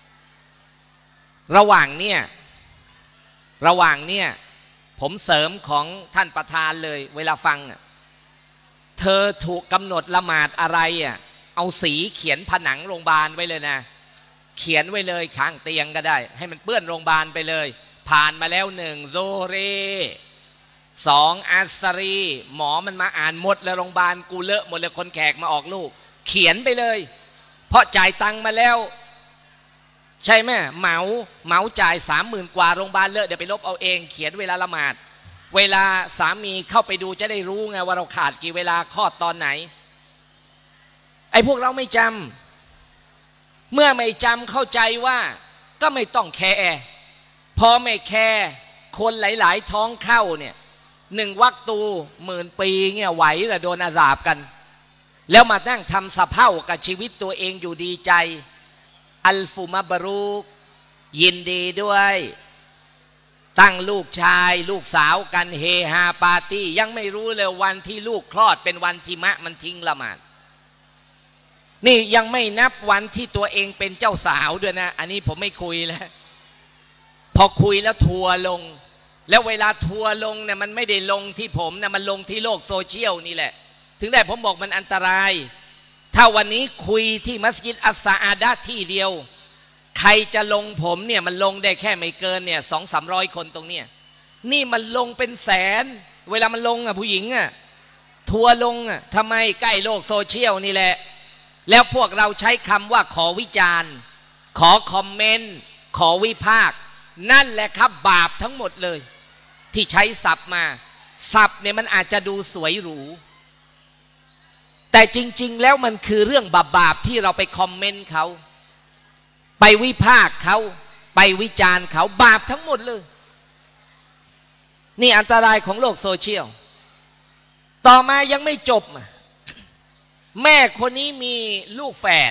ระหว่างเนี่ยระหว่างเนี่ยผมเสริมของท่านประธานเลยเวลาฟังเธอถูกกำหนดละหมาดอะไรอ่ะเอาสีเขียนผนังโรงพยาบาลไว้เลยนะเขียนไว้เลยข้างเตียงก็ได้ให้มันเปื้อนโรงพยาบาลไปเลยผ่านมาแล้วหนึ่งโซเรสองอัสรีหมอมันมาอ่านหมดแล้วโรงพยาบาลกูเลอะหมดเลยคนแขกมาออกลูกเขียนไปเลยเพราะจ่ายตังค์มาแล้วใช่ไหมเหมาเหมาจ่ายสามหมื่นกว่าโรงพยาบาลเลอะเดี๋ยวไปลบเอาเองเขียนเวลาละหมาดเวลาสามีเข้าไปดูจะได้รู้ไงว่าเราขาดกี่เวลาคลอดตอนไหนไอ้พวกเราไม่จำเมื่อไม่จำเข้าใจว่าก็ไม่ต้องแคร์พอไม่แคร์คนหลายๆท้องเข้าเนี่ยหนึ่งวักตูหมื่นปีเงี้ยไหวแต่โดนอาสาบกันแล้วมานั่งทำสะเพ่ากับชีวิตตัวเองอยู่ดีใจอัลฟุมาบรูกยินดีด้วยตั้งลูกชายลูกสาวกันเฮฮาปาร์ตี้ยังไม่รู้เลยวันที่ลูกคลอดเป็นวันที่มะมันทิ้งละหมาดนี่ยังไม่นับวันที่ตัวเองเป็นเจ้าสาวด้วยนะอันนี้ผมไม่คุยแล้วพอคุยแล้วทัวลงแล้วเวลาทัวลงเนี่ยมันไม่ได้ลงที่ผมนะมันลงที่โลกโซเชียลนี่แหละถึงได้ผมบอกมันอันตรายถ้าวันนี้คุยที่มัสยิดอัสซาอาดะที่เดียวใครจะลงผมเนี่ยมันลงได้แค่ไม่เกินเนี่ยสองสามร้อยคนตรงเนี้ยนี่มันลงเป็นแสนเวลามันลงอ่ะผู้หญิงอ่ะทัวลงอ่ะทำไมใกล้โลกโซเชียลนี่แหละแล้วพวกเราใช้คำว่าขอวิจารณ์ขอคอมเมนต์ขอวิพากษ์นั่นแหละครับบาปทั้งหมดเลยที่ใช้ศัพท์มาศัพท์เนี่ยมันอาจจะดูสวยหรูแต่จริงๆแล้วมันคือเรื่องบาปๆที่เราไปคอมเมนต์เขาไปวิพากษ์เขาไปวิจารณ์เขาบาปทั้งหมดเลยนี่อันตรายของโลกโซเชียลต่อมายังไม่จบแม่คนนี้มีลูกแฝด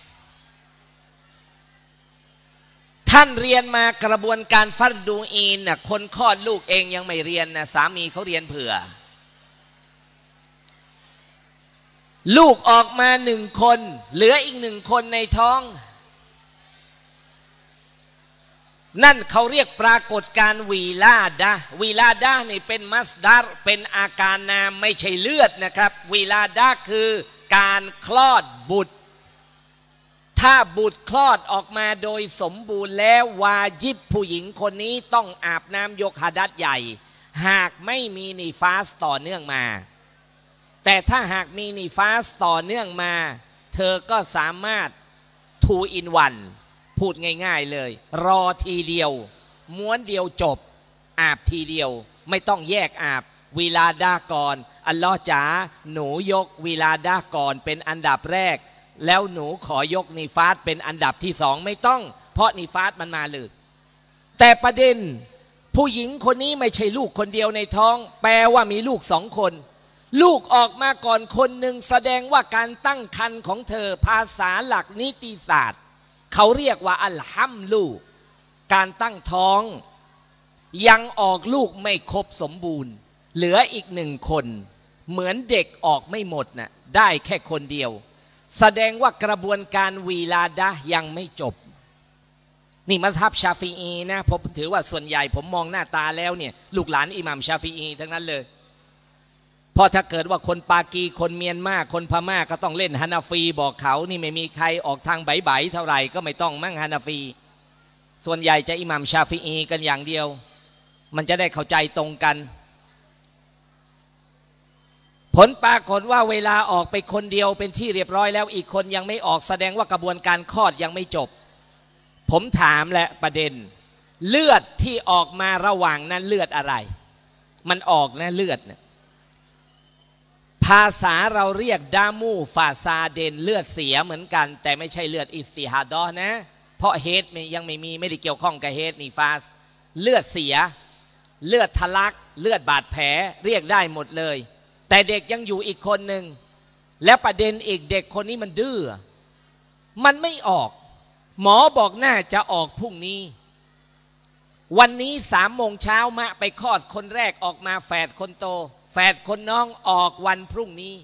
ท่านเรียนมากระบวนการฟัดดูอีนน่ะคนคลอดลูกเองยังไม่เรียนนะสามีเขาเรียนเผื่อลูกออกมาหนึ่งคนเหลืออีกหนึ่งคนในท้องนั่นเขาเรียกปรากฏการวีลาดะวีลาดะนี่เป็นมัสดาร์เป็นอาการนามไม่ใช่เลือดนะครับวีลาดะคือการคลอดบุตรถ้าบุตรคลอดออกมาโดยสมบูรณ์แล้ววาญิบผู้หญิงคนนี้ต้องอาบน้ำยกหะดัษใหญ่หากไม่มีนิฟาสต่อเนื่องมาแต่ถ้าหากมีนิฟาสต่อเนื่องมาเธอก็สามารถทูอินวันพูดง่ายๆเลยรอทีเดียวม้วนเดียวจบอาบทีเดียวไม่ต้องแยกอาบวิลาดาก่อนอัลลอฮ์จ๋าหนูยกวิลาดาก่อนเป็นอันดับแรกแล้วหนูขอยกนิฟาสเป็นอันดับที่สองไม่ต้องเพราะนิฟาสมันมาเลยแต่ประเด็นผู้หญิงคนนี้ไม่ใช่ลูกคนเดียวในท้องแปลว่ามีลูกสองคนลูกออกมาก่อนคนหนึ่งแสดงว่าการตั้งครรภ์ของเธอภาษาหลักนิติศาสตร์เขาเรียกว่าอัลฮัมลูการตั้งท้องยังออกลูกไม่ครบสมบูรณ์เหลืออีกหนึ่งคนเหมือนเด็กออกไม่หมดน่ะได้แค่คนเดียวแสดงว่ากระบวนการวีลาดะยังไม่จบนี่มัซฮับชาฟีอีนะผมถือว่าส่วนใหญ่ผมมองหน้าตาแล้วเนี่ยลูกหลานอิหม่ามชาฟีอีทั้งนั้นเลยเพราะถ้าเกิดว่าคนปากีคนเมียนมาคนพม่าก็ต้องเล่นฮานาฟีบอกเขานี่ไม่มีใครออกทางใบๆเท่าไหร่ก็ไม่ต้องมั่งฮานาฟีส่วนใหญ่จะอิหม่ามชาฟีอีกันอย่างเดียวมันจะได้เข้าใจตรงกันผลปรากฏว่าเวลาออกไปคนเดียวเป็นที่เรียบร้อยแล้วอีกคนยังไม่ออกแสดงว่ากระบวนการคลอดยังไม่จบผมถามแหละประเด็นเลือดที่ออกมาระหว่างนั้นเลือดอะไรมันออกนะเลือดเนี่ยภาษาเราเรียกดามูฟาซาเดนเลือดเสียเหมือนกันแต่ไม่ใช่เลือดอิสติฮาดอนะเพราะเฮดยังไม่มีไม่ได้เกี่ยวข้องกับเฮดนี่ฟาสเลือดเสียเลือดทะลักเลือดบาดแผลเรียกได้หมดเลยแต่เด็กยังอยู่อีกคนหนึ่งและประเด็นอีกเด็กคนนี้มันดื้อมันไม่ออกหมอบอกน่าจะออกพรุ่งนี้วันนี้สามโมงเช้ามะไปคลอดคนแรกออกมาแฝดคนโตแฝดคนน้องออกวันพรุ่งนี้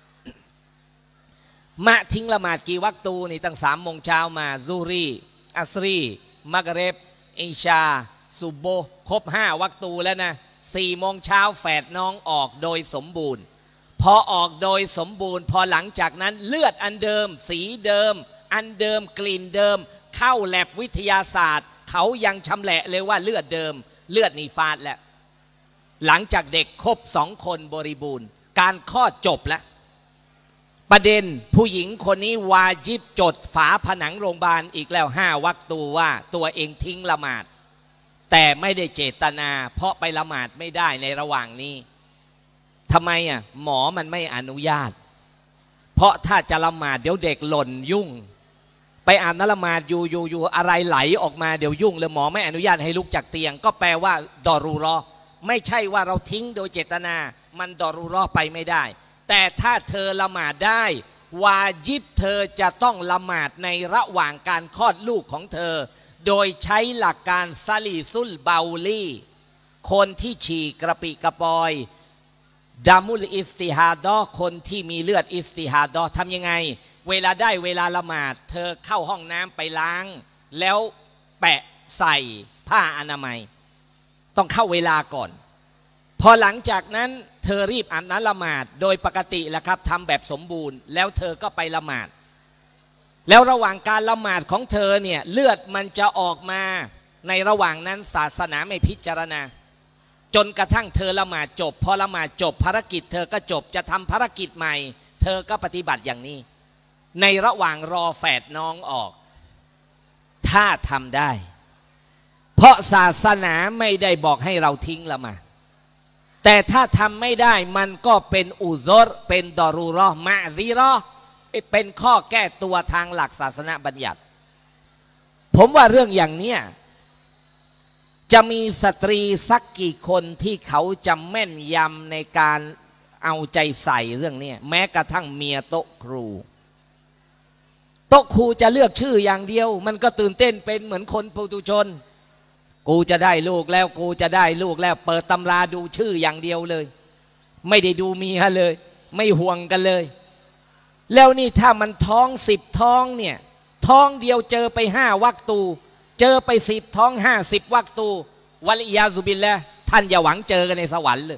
มะทิ้งละหมาดกี่วักตูนี่ตั้งสามโมงเช้ามาซูรีอัสรีมักเรบอิชาซุบโบครบห้าวักตูแล้วนะสี่โมงเช้าแฝดน้องออกโดยสมบูรณ์พอออกโดยสมบูรณ์พอหลังจากนั้นเลือดอันเดิมสีเดิมอันเดิมกลิ่นเดิมเข้าแลบวิทยาศาสตร์เขายังชำแหละเลยว่าเลือดเดิมเลือดนีฟาสแล้วหลังจากเด็กครบสองคนบริบูรณ์การคลอดจบแล้วประเด็นผู้หญิงคนนี้วาญิบจดฝาผนังโรงพยาบาลอีกแล้วห้าวักตูว่าตัวเองทิ้งละหมาดแต่ไม่ได้เจตนาเพราะไปละหมาดไม่ได้ในระหว่างนี้ทำไมอ่ะหมอมันไม่อนุญาตเพราะถ้าจะละหมาดเดี๋ยวเด็กหล่นยุ่งไปอาบน้ำละหมาดอยู่อยู่อยู่อะไรไหลออกมาเดี๋ยวยุ่งเลยหมอไม่อนุญาตให้ลุกจากเตียงก็แปลว่าดอรูรอไม่ใช่ว่าเราทิ้งโดยเจตนามันดอรูรอไปไม่ได้แต่ถ้าเธอละหมาดได้วาญิบเธอจะต้องละหมาดในระหว่างการคลอดลูกของเธอโดยใช้หลักการซาลีซุลเบาลีคนที่ฉี่กระปิกระปอยดามุลอิสติฮาดอคนที่มีเลือดอิสติฮาดอทำยังไงเวลาได้เวลาละหมาดเธอเข้าห้องน้ำไปล้างแล้วแปะใส่ผ้าอนามัยต้องเข้าเวลาก่อนพอหลังจากนั้นเธอรีบอาบน้ำละหมาดโดยปกติแหละครับทำแบบสมบูรณ์แล้วเธอก็ไปละหมาดแล้วระหว่างการละหมาดของเธอเนี่ยเลือดมันจะออกมาในระหว่างนั้นศาสนาไม่พิจารณาจนกระทั่งเธอละหมาดจบพอละหมาดจบภารกิจเธอก็จบจะทำภารกิจใหม่เธอก็ปฏิบัติอย่างนี้ในระหว่างรอแฝดน้องออกถ้าทำได้เพราะศาสนาไม่ได้บอกให้เราทิ้งละหมาดแต่ถ้าทำไม่ได้มันก็เป็นอุซรเป็นดอรูรอมะซีรอเป็นข้อแก้ตัวทางหลักศาสนาบัญญัติผมว่าเรื่องอย่างเนี้ยจะมีสตรีสักกี่คนที่เขาจะแม่นยำในการเอาใจใส่เรื่องนี้แม้กระทั่งเมียโต๊ะครูโต๊ะครูจะเลือกชื่ออย่างเดียวมันก็ตื่นเต้นเป็นเหมือนคนปุถุชนกูจะได้ลูกแล้วกูจะได้ลูกแล้วเปิดตำราดูชื่ออย่างเดียวเลยไม่ได้ดูเมียเลยไม่ห่วงกันเลยแล้วนี่ถ้ามันท้องสิบท้องเนี่ยท้องเดียวเจอไปห้าวักตูเจอไปสิบท้องห้าสิบวักตูวะลิยาซุบิลละท่านอย่าหวังเจอกันในสวรรค์เลย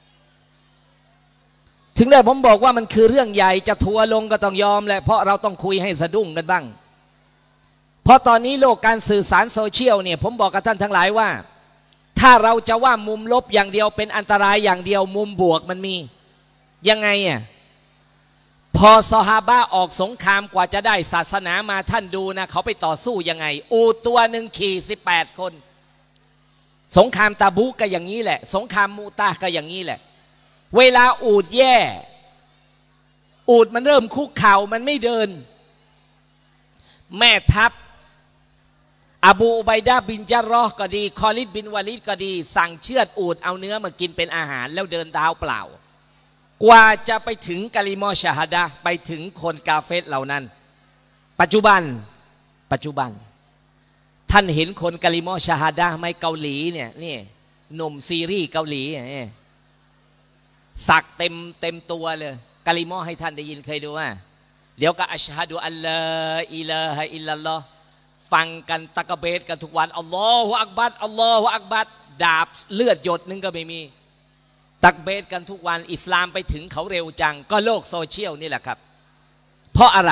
ถึงได้ผมบอกว่ามันคือเรื่องใหญ่จะทัวลงก็ต้องยอมแหละเพราะเราต้องคุยให้สะดุ้งกันบ้างเพราะตอนนี้โลกการสื่อสารโซเชียลเนี่ยผมบอกกับท่านทั้งหลายว่าถ้าเราจะว่ามุมลบอย่างเดียวเป็นอันตรายอย่างเดียวมุมบวกมันมียังไงอ่ะพอซอฮาบะออกสงครามกว่าจะได้ศาสนามาท่านดูนะเขาไปต่อสู้ยังไงอูตัวหนึ่งขี่สิบแปดคนสงครามตาบุกก็อย่างนี้แหละสงครามมูตาก็อย่างนี้แหละเวลาอูดแย่อูดมันเริ่มคุกเข่ามันไม่เดินแม่ทัพอบูอุบัยดะห์บินญะรอห์ก็ดีคอลิดบินวาลิดก็ดีสั่งเชือดอูดเอาเนื้อมากินเป็นอาหารแล้วเดินเท้าเปล่ากว่าจะไปถึงกะลิมอชะฮาดะห์ไปถึงคนกาเฟรเหล่านั้นปัจจุบันปัจจุบันท่านเห็นคนกะลิมอชะฮาดะห์ไหมเกาหลีเนี่ยนี่หนุ่มซีรีส์เกาหลีเนี่ยสักเต็มเต็มตัวเลยกะลิมอให้ท่านได้ยินเคยดูว่าเดี๋ยวก็อัชฮะดุอัลลอฮ์อิลาฮะอิลลัลลอฮ์ฟังกันตะกะเบสกันทุกวันอัลลอฮฺอักบัรอัลลอฮฺอักบัรดาบเลือดหยดนึงก็ไม่มีตักเบสกันทุกวันอิสลามไปถึงเขาเร็วจังก็โลกโซเชียลนี่แหละครับเพราะอะไร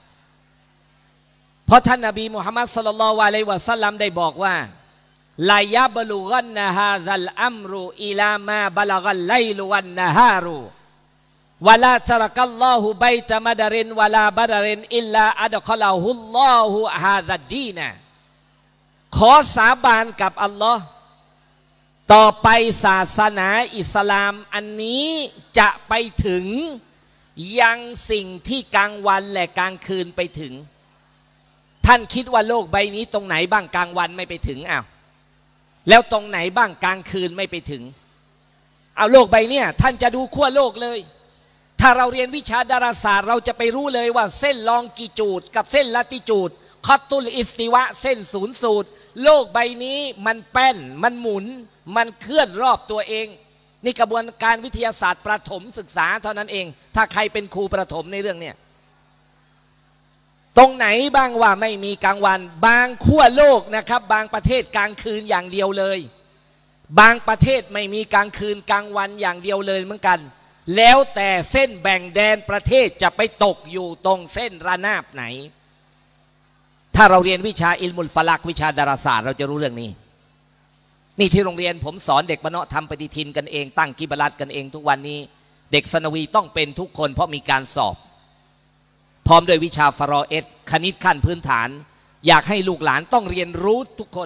เพราะท่านนบีมุฮัมมัดศ็อลลัลลอฮุอะลัยฮิวะซัลลัมได้บอกว่าลายะบลุกันนะฮาซัลอัมรุอิลามาบะละกัลไลลุวันนะฮารุวะลาตะรักัลลอฮุบัยตะมะดะรินวะลาบะดะรินอิลลาอัดคอลาฮุลลอฮุฮาซัดดีนะขอสาบานกับอัลลอฮ์ต่อไปศาสนาอิสลามอันนี้จะไปถึงยังสิ่งที่กลางวันและกลางคืนไปถึงท่านคิดว่าโลกใบนี้ตรงไหนบ้างกลางวันไม่ไปถึงอ้าวแล้วตรงไหนบ้างกลางคืนไม่ไปถึงเอาโลกใบนี้ท่านจะดูขั้วโลกเลยถ้าเราเรียนวิชาดาราศาสตร์เราจะไปรู้เลยว่าเส้นลองกิจูดกับเส้นลัติจูดคอตุลอิสติวะเส้นศูนย์สูตรโลกใบนี้มันแป้นมันหมุนมันเคลื่อนรอบตัวเองนี่กระบวนการวิทยาศาสตร์ประถมศึกษาเท่านั้นเองถ้าใครเป็นครูประถมในเรื่องเนี้ยตรงไหนบ้างว่าไม่มีกลางวันบางขั้วโลกนะครับบางประเทศกลางคืนอย่างเดียวเลยบางประเทศไม่มีกลางคืนกลางวันอย่างเดียวเลยเหมือนกันแล้วแต่เส้นแบ่งแดนประเทศจะไปตกอยู่ตรงเส้นระนาบไหนถ้าเราเรียนวิชาอิลมุลฟะลักวิชาดาราศาสตร์เราจะรู้เรื่องนี้นี่ที่โรงเรียนผมสอนเด็กบรรเนาะทำปฏิทินกันเองตั้งกิบลัดกันเองทุกวันนี้เด็กสนวีต้องเป็นทุกคนเพราะมีการสอบพร้อมด้วยวิชาฟารอเอสคณิตขั้นพื้นฐานอยากให้ลูกหลานต้องเรียนรู้ทุกคน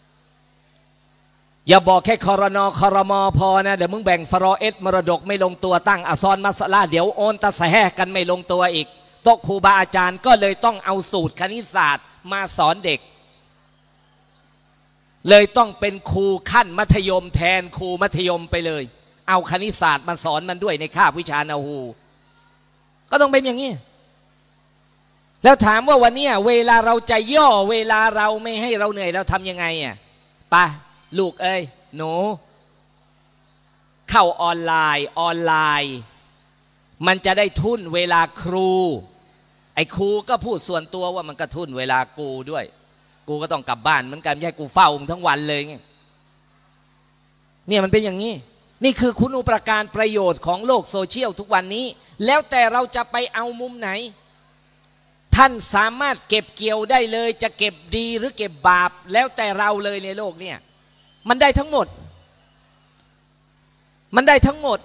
อย่าบอกแค่คอรนอคอรมอพอนะเดี๋ยวมึงแบ่งฟารอเอสมรดกไม่ลงตัวตั้งอัซอนมัสลาเดี๋ยวโอนตะแสะกันไม่ลงตัวอีกโต๊ะครูบาอาจารย์ก็เลยต้องเอาสูตรคณิตศาสตร์มาสอนเด็กเลยต้องเป็นครูขั้นมัธยมแทนครูมัธยมไปเลยเอาคณิตศาสตร์มาสอนมันด้วยในคาบวิชานาหูก็ต้องเป็นอย่างนี้แล้วถามว่าวันนี้เวลาเราจะย่อเวลาเราไม่ให้เราเหนื่อยเราทำยังไงอ่ะไปลูกเอ้ยหนูเข้าออนไลน์ออนไลน์มันจะได้ทุนเวลาครูไอ้ครูก็พูดส่วนตัวว่ามันก็ทุนเวลากูด้วยกูก็ต้องกลับบ้านเหมือนกันไม่ใช่กูเฝ้ามึงทั้งวันเลยเนี่ยมันเป็นอย่างนี้นี่คือคุณูปการประโยชน์ของโลกโซเชียลทุกวันนี้แล้วแต่เราจะไปเอามุมไหนท่านสามารถเก็บเกี่ยวได้เลยจะเก็บดีหรือเก็บบาปแล้วแต่เราเลยในโลกเนี่ยมันได้ทั้งหมดมันได้ทั้งหมด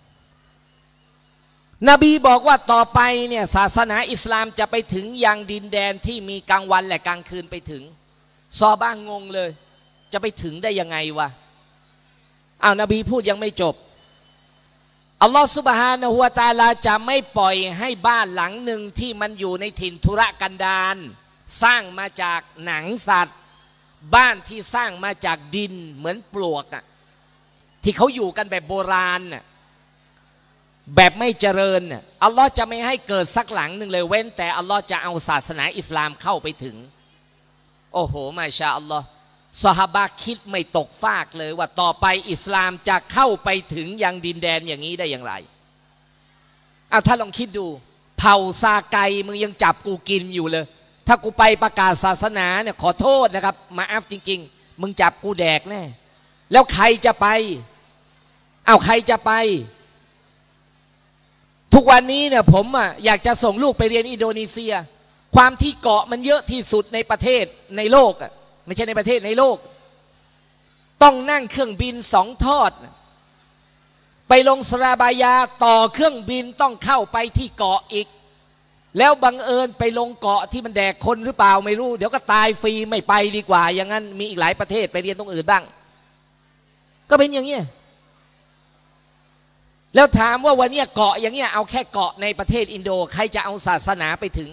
นบีบอกว่าต่อไปเนี่ยศาสนาอิสลามจะไปถึงยังดินแดนที่มีกลางวันและกลางคืนไปถึงซอบ้างงงเลยจะไปถึงได้ยังไงวะอ้าวนบีพูดยังไม่จบอัลลอฮฺซุบฮานะฮูวะตะอาลาจะไม่ปล่อยให้บ้านหลังหนึ่งที่มันอยู่ในถิ่นทุรกันดารสร้างมาจากหนังสัตว์บ้านที่สร้างมาจากดินเหมือนปลวกอ่ะที่เขาอยู่กันแบบโบราณน่ะแบบไม่เจริญน่ะอัลลอฮ์จะไม่ให้เกิดสักหลังหนึ่งเลยเว้นแต่อัลลอฮ์จะเอาศาสนาอิสลามเข้าไปถึงโอ้โหมาชาอัลลอฮ์ซอฮาบะห์คิดไม่ตกฟากเลยว่าต่อไปอิสลามจะเข้าไปถึงยังดินแดนอย่างนี้ได้อย่างไรเอาถ้าลองคิดดูเผ่าซาไกมึงยังจับกูกินอยู่เลยถ้ากูไปประกาศศาสนาเนี่ยขอโทษนะครับมาอัฟจริงๆมึงจับกูแดกแน่แล้วใครจะไปเอาใครจะไปทุกวันนี้เนี่ยผมอ่ะอยากจะส่งลูกไปเรียนอินโดนีเซียความที่เกาะมันเยอะที่สุดในประเทศในโลกอ่ะไม่ใช่ในประเทศในโลกต้องนั่งเครื่องบินสองทอดไปลงสราบายาต่อเครื่องบินต้องเข้าไปที่เกาะอีกแล้วบังเอิญไปลงเกาะที่มันแดกคนหรือเปล่าไม่รู้เดี๋ยวก็ตายฟรีไม่ไปดีกว่าอย่างนั้นมีอีกหลายประเทศไปเรียนตรงอื่นบ้างก็เป็นอย่างนี้แล้วถามว่าวันนี้เกาะอย่างเงี้ยเอาแค่เกาะในประเทศอินโดใครจะเอาศาสนาไปถึง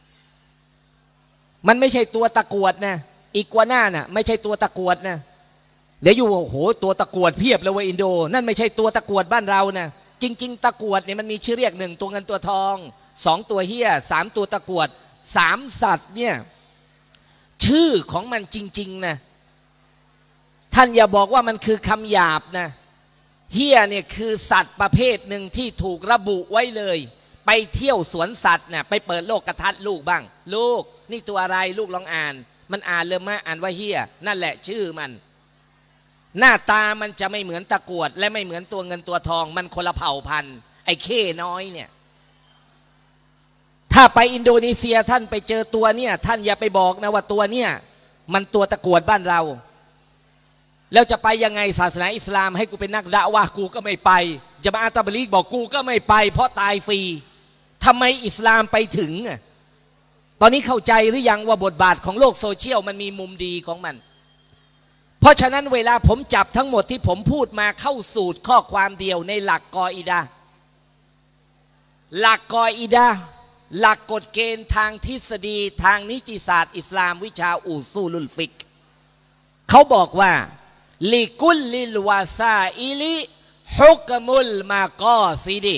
มันไม่ใช่ตัวตะกรวดนะอีกัวน่าน่ะไม่ใช่ตัวตะกรวดนะเดี๋ยวอยู่โอ้โหตัวตะกรวดเพียบเลยว่าอินโดนั่นไม่ใช่ตัวตะกรวดบ้านเรานะจริงๆตะกรวดเนี่ยมันมีชื่อเรียกหนึ่งตัวเงินตัวทองสองตัวเหี้ยสามตัวตะกรวดสามสัตว์เนี่ยชื่อของมันจริงๆนะท่านอย่าบอกว่ามันคือคำหยาบนะเหี้ยเนี่ยคือสัตว์ประเภทหนึ่งที่ถูกระบุไว้เลยไปเที่ยวสวนสัตว์เนี่ยไปเปิดโลกทัศน์ลูกบ้างลูกนี่ตัวอะไรลูกลองอ่านมันอ่านเลยมาอ่านว่าเหี้ยนั่นแหละชื่อมันหน้าตามันจะไม่เหมือนตะกรวดและไม่เหมือนตัวเงินตัวทองมันคนละเผ่าพันธุ์ไอ้เข้น้อยเนี่ยถ้าไปอินโดนีเซียท่านไปเจอตัวเนี่ยท่านอย่าไปบอกนะว่าตัวเนี่ยมันตัวตะกรวดบ้านเราแล้วจะไปยังไงศาสนาอิสลามให้กูเป็นนักดะวะกูก็ไม่ไปจะมาอาตาบลีกบอกกูก็ไม่ไปเพราะตายฟรีทำไมอิสลามไปถึงตอนนี้เข้าใจหรือยังว่าบทบาทของโลกโซเชียลมันมีมุมดีของมันเพราะฉะนั้นเวลาผมจับทั้งหมดที่ผมพูดมาเข้าสูตรข้อความเดียวในหลักกออิดะห์หลักกออิดะห์หลักกฎเกณฑ์ทางทฤษฎีทางนิติศาสตร์อิสลามวิชาอูซูลุลฟิกเขาบอกว่าลิกุลลิลวาซาอิลิฮุกมุลมากอซิดี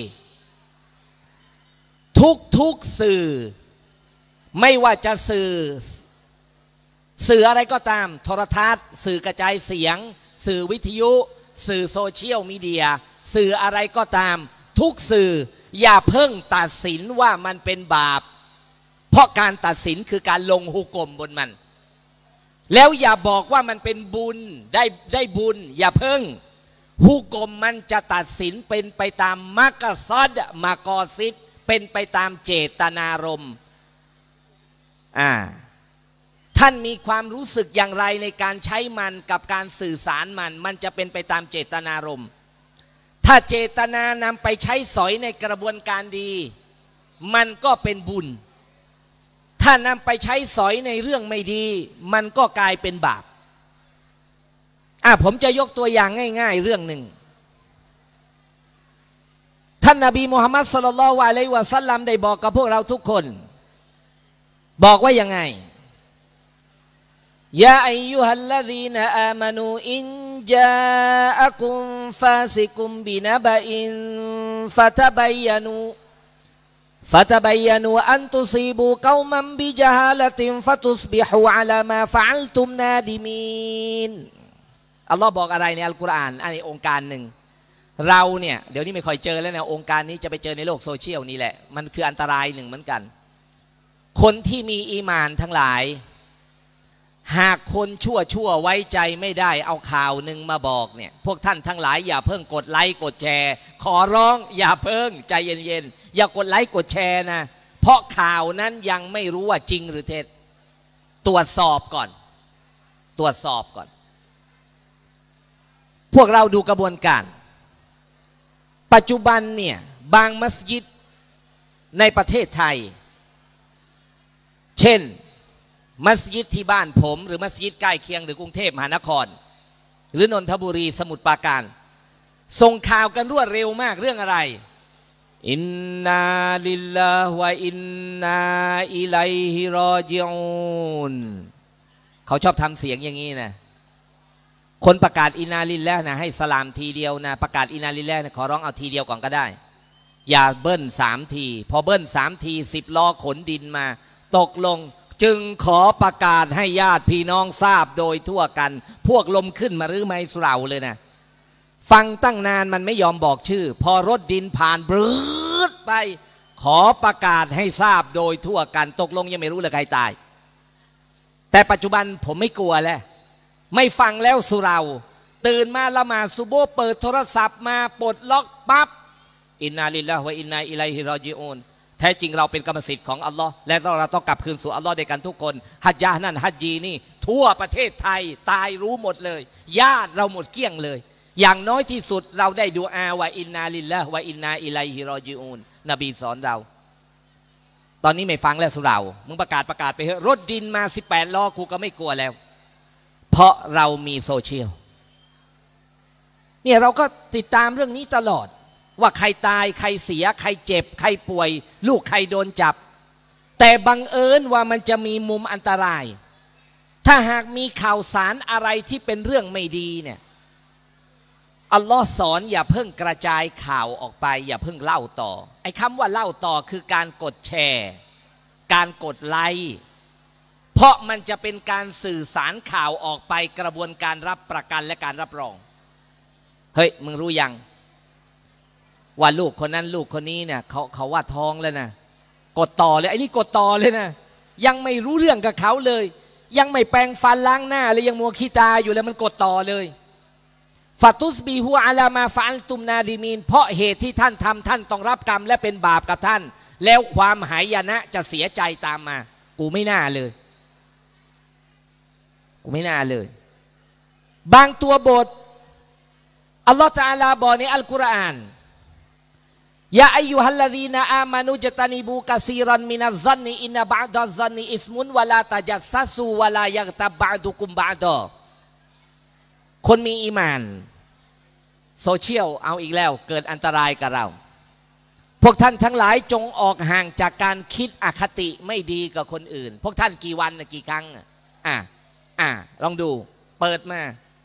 ทุกทุกสื่อไม่ว่าจะสื่อสื่ออะไรก็ตามโทรทัศน์สื่อกระจายเสียงสื่อวิทยุสื่อโซเชียลมีเดียสื่ออะไรก็ตามทุกสื่ออย่าเพิ่งตัดสินว่ามันเป็นบาปเพราะการตัดสินคือการลงหุกมบนมันแล้วอย่าบอกว่ามันเป็นบุญได้ได้บุญอย่าเพิ่งฮุกมมันจะตัดสินเป็นไปตามมักซอดมากอซิดเป็นไปตามเจตนารมณ์อ่าท่านมีความรู้สึกอย่างไรในการใช้มันกับการสื่อสารมันมันจะเป็นไปตามเจตนารมณ์ถ้าเจตนานำไปใช้สอยในกระบวนการดีมันก็เป็นบุญถ้านำไปใช้สอยในเรื่องไม่ดีมันก็กลายเป็นบาปอ่ะผมจะยกตัวอย่างง่ายๆเรื่องหนึ่งท่านนบีมุฮัมมัดศ็อลลัลลอฮุอะลัยฮิวะซัลลัมได้บอกกับพวกเราทุกคนบอกว่ายังไงยาอัยยูฮัลลซีนอามานูอินจาอะกุมฟาซิกุมบินะบะอินฟะตะบัยนูฟะตะบัยนูอันตุซีบูกอมันบิญะฮาละตินฟะตุศบิฮูอะลามาฟะอัลตุมนาดิมีนอัลลอฮ์บอกอะไรในอัลกุรอานอันนี้องค์การหนึ่งเราเนี่ยเดี๋ยวนี้ไม่ค่อยเจอแล้วนะองค์การนี้จะไปเจอในโลกโซเชียลนี่แหละมันคืออันตรายหนึ่งเหมือนกันคนที่มีอีหม่านทั้งหลายหากคนชั่วชั่วไว้ใจไม่ได้เอาข่าวหนึ่งมาบอกเนี่ยพวกท่านทั้งหลายอย่าเพิ่งกดไลค์กดแชร์ขอร้องอย่าเพิ่งใจเย็นๆอย่ากดไลค์กดแชร์นะเพราะข่าวนั้นยังไม่รู้ว่าจริงหรือเท็จตรวจสอบก่อนตรวจสอบก่อนพวกเราดูกระบวนการปัจจุบันเนี่ยบางมัสยิดในประเทศไทยเช่นมัสยิดที่บ้านผมหรือมัสยิดใกล้เคียงหรือกรุงเทพมหานครหรือนนทบุรีสมุทรปราการส่งข่าวกันรวดเร็วมากเรื่องอะไรอินนาลิลลาฮิวะอินนาอิลัยฮิรอญิอูนเขาชอบทำเสียงอย่างนี้นะคนประกาศอินนาลิลลาห์นะให้สลามทีเดียวนะประกาศอินนาลิลลาห์นะขอร้องเอาทีเดียวก่อนก็ได้อย่าเบิ้ลสามทีพอเบิ้ลสามทีสิบล้อขนดินมาตกลงจึงขอประกาศให้ญาติพี่น้องทราบโดยทั่วกันพวกลมขึ้นมาหรือไม่สุเราเลยนะฟังตั้งนานมันไม่ยอมบอกชื่อพอรถดินผ่านบรืดไปขอประกาศให้ทราบโดยทั่วกันตกลงยังไม่รู้เลยใครตายแต่ปัจจุบันผมไม่กลัวแล้วไม่ฟังแล้วสุเราตื่นมาละหมาดซุโบห์เปิดโทรศัพท์มาปลดล็อกปั๊บอินนาลิลลาฮิวะอินนาอิลัยฮิรอญิอูนแท้จริงเราเป็นกรรมสิทธิ์ของอัลลอฮ์และเราต้องกลับคืนสู่อัลลอฮ์ด้วยกันทุกคนฮัจญะนั่นฮัจญีนี่ทั่วประเทศไทยตายรู้หมดเลยญาติเราหมดเกลี้ยงเลยอย่างน้อยที่สุดเราได้ดูอาว่าอินนาลิลลาฮิวะอินนาอิลัยฮิรอญิอูนนบีสอนเราตอนนี้ไม่ฟังแล้วสุเรามึงประกาศประกาศไปเถอะรถดินมาสิบแปดล้อกูก็ไม่กลัวแล้วเพราะเรามีโซเชียลเนี่ยเราก็ติดตามเรื่องนี้ตลอดว่าใครตายใครเสียใครเจ็บใครป่วยลูกใครโดนจับแต่บังเอิญว่ามันจะมีมุมอันตรายถ้าหากมีข่าวสารอะไรที่เป็นเรื่องไม่ดีเนี่ยอัลลอฮ์สอนอย่าเพิ่งกระจายข่าวออกไปอย่าเพิ่งเล่าต่อไอ้คำว่าเล่าต่อคือการกดแชร์การกดไลค์เพราะมันจะเป็นการสื่อสารข่าวออกไปกระบวนการรับประกันและการรับรองเฮ้ยมึงรู้ยังว่าลูกคนนั้นลูกคนนี้เนี่ยเขาเขาว่าท้องแล้วนะกดต่อเลยไอ้นี่กดต่อเลยนะยังไม่รู้เรื่องกับเขาเลยยังไม่แปรงฟันล้างหน้าเลยยังมัวขี้ตาอยู่แล้วมันกดต่อเลยฟาตุสบีฮูอาลามาฟาอัลตุมนาดิมีนเพราะเหตุที่ท่านทำท่านต้องรับกรรมและเป็นบาปกับท่านแล้วความหายนะจะเสียใจตามมากูไม่น่าเลยกูไม่น่าเลยบางตัวบทอัลลอฮฺตะอาลาบอกในอัลกุรอานยาอายุฮัลลดีนาอามานุจตานิบูกะซีรันมินัซซันนีอินนะบะดัซซันนีอิสมุนวะลาตะจัสซัสูวะลายักตับบะดุกุมบะดอคนมีอีหม่านโซเชียลเอาอีกแล้วเกิดอันตรายกับเราพวกท่านทั้งหลายจงออกห่างจากการคิดอคติไม่ดีกับคนอื่นพวกท่านกี่วันกี่ครั้งอ่ะอ่ะลองดูเปิดมา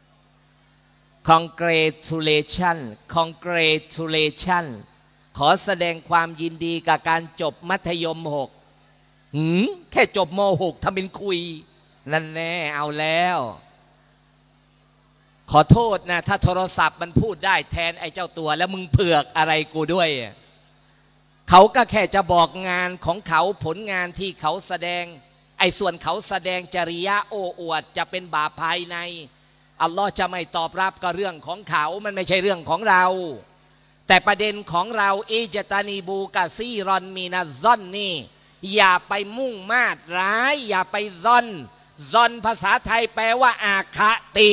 congratulation congratulation ขอแสดงความยินดีกับการจบมัธยมหกหืมแค่จบมหกทำเป็นคุยนั่นแน่เอาแล้วขอโทษนะถ้าโทรศัพท์มันพูดได้แทนไอ้เจ้าตัวแล้วมึงเผือกอะไรกูด้วยเขาก็แค่จะบอกงานของเขาผลงานที่เขาแสดงไอ้ส่วนเขาแสดงจริยะโอ้อวดจะเป็นบาปภายในอัลลอฮ์จะไม่ตอบรับก็เรื่องของเขามันไม่ใช่เรื่องของเราแต่ประเด็นของเราอิจตานีบูกะซีรอนมีนาซอนนี่อย่าไปมุ่งมาดร้ายอย่าไปซอนซอนภาษาไทยแปลว่าอาคติ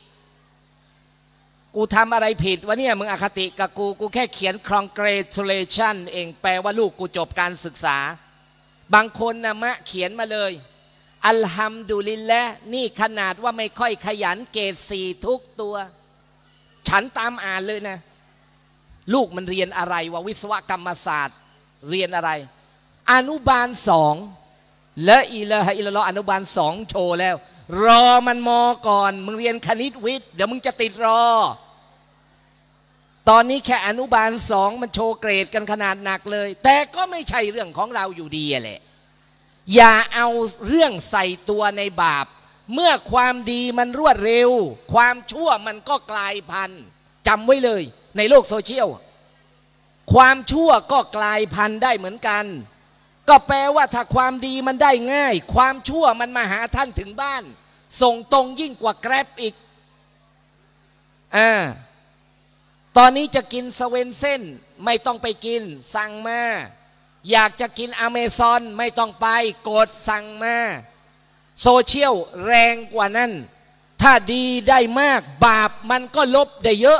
กูทำอะไรผิดวะเนี่ยมึงอคติกับกูกูแค่เขียน congratulation เองแปลว่าลูกกูจบการศึกษาบางคนนะมะเขียนมาเลยอัลฮัมดุลิลละห์นี่ขนาดว่าไม่ค่อยขยันเกรดสี่ทุกตัวฉันตามอ่านเลยนะลูกมันเรียนอะไรวะวิศวกรรมศาสตร์เรียนอะไรอนุบาลสองและอีละอิละลออนุบาลสองโชว์แล้วรอมันมอก่อนมึงเรียนคณิตวิทย์เดี๋ยวมึงจะติดรอตอนนี้แค่อนุบาลสองมันโชว์เกรดกันขนาดหนักเลยแต่ก็ไม่ใช่เรื่องของเราอยู่ดีแหละอย่าเอาเรื่องใส่ตัวในบาปเมื่อความดีมันรวดเร็วความชั่วมันก็กลายพันธุ์จำไว้เลยในโลกโซเชียลความชั่วก็กลายพันธุ์ได้เหมือนกันก็แปลว่าถ้าความดีมันได้ง่ายความชั่วมันมาหาท่านถึงบ้านส่งตรงยิ่งกว่าแกร็บอีกอ่าตอนนี้จะกินสเวนเซ่นไม่ต้องไปกินสั่งมาอยากจะกินอเมซอนไม่ต้องไปกดสั่งมาโซเชียลแรงกว่านั้นถ้าดีได้มากบาปมันก็ลบได้เยอะ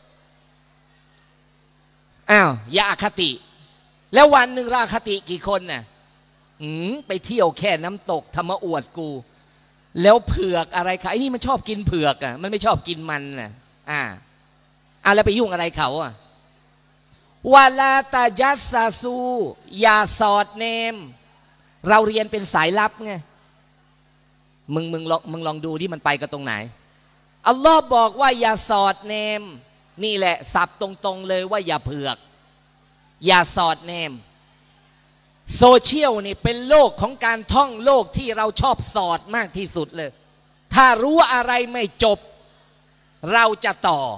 อ้าวอย่าอคติแล้ววันหนึ่งราคติกี่คนน่ะอืมไปเที่ยวแค่น้ำตกทำมาอวดกูแล้วเผือกอะไรคะไอ้นี่มันชอบกินเผือกอ่ะมันไม่ชอบกินมันน่ะอ่าอ่ะแล้วไปยุ่งอะไรเขาอ่ะวาลาตาจัสซาซูอย่าสอดเนมเราเรียนเป็นสายลับไงมึงมึงลองมึงลองดูที่มันไปกันตรงไหนอัลลอฮ์บอกว่าอย่าสอดเนมนี่แหละสับตรงๆเลยว่าอย่าเผือกอย่าสอดเนมโซเชียลนี่เป็นโลกของการท่องโลกที่เราชอบสอดมากที่สุดเลยถ้ารู้อะไรไม่จบเราจะต่อ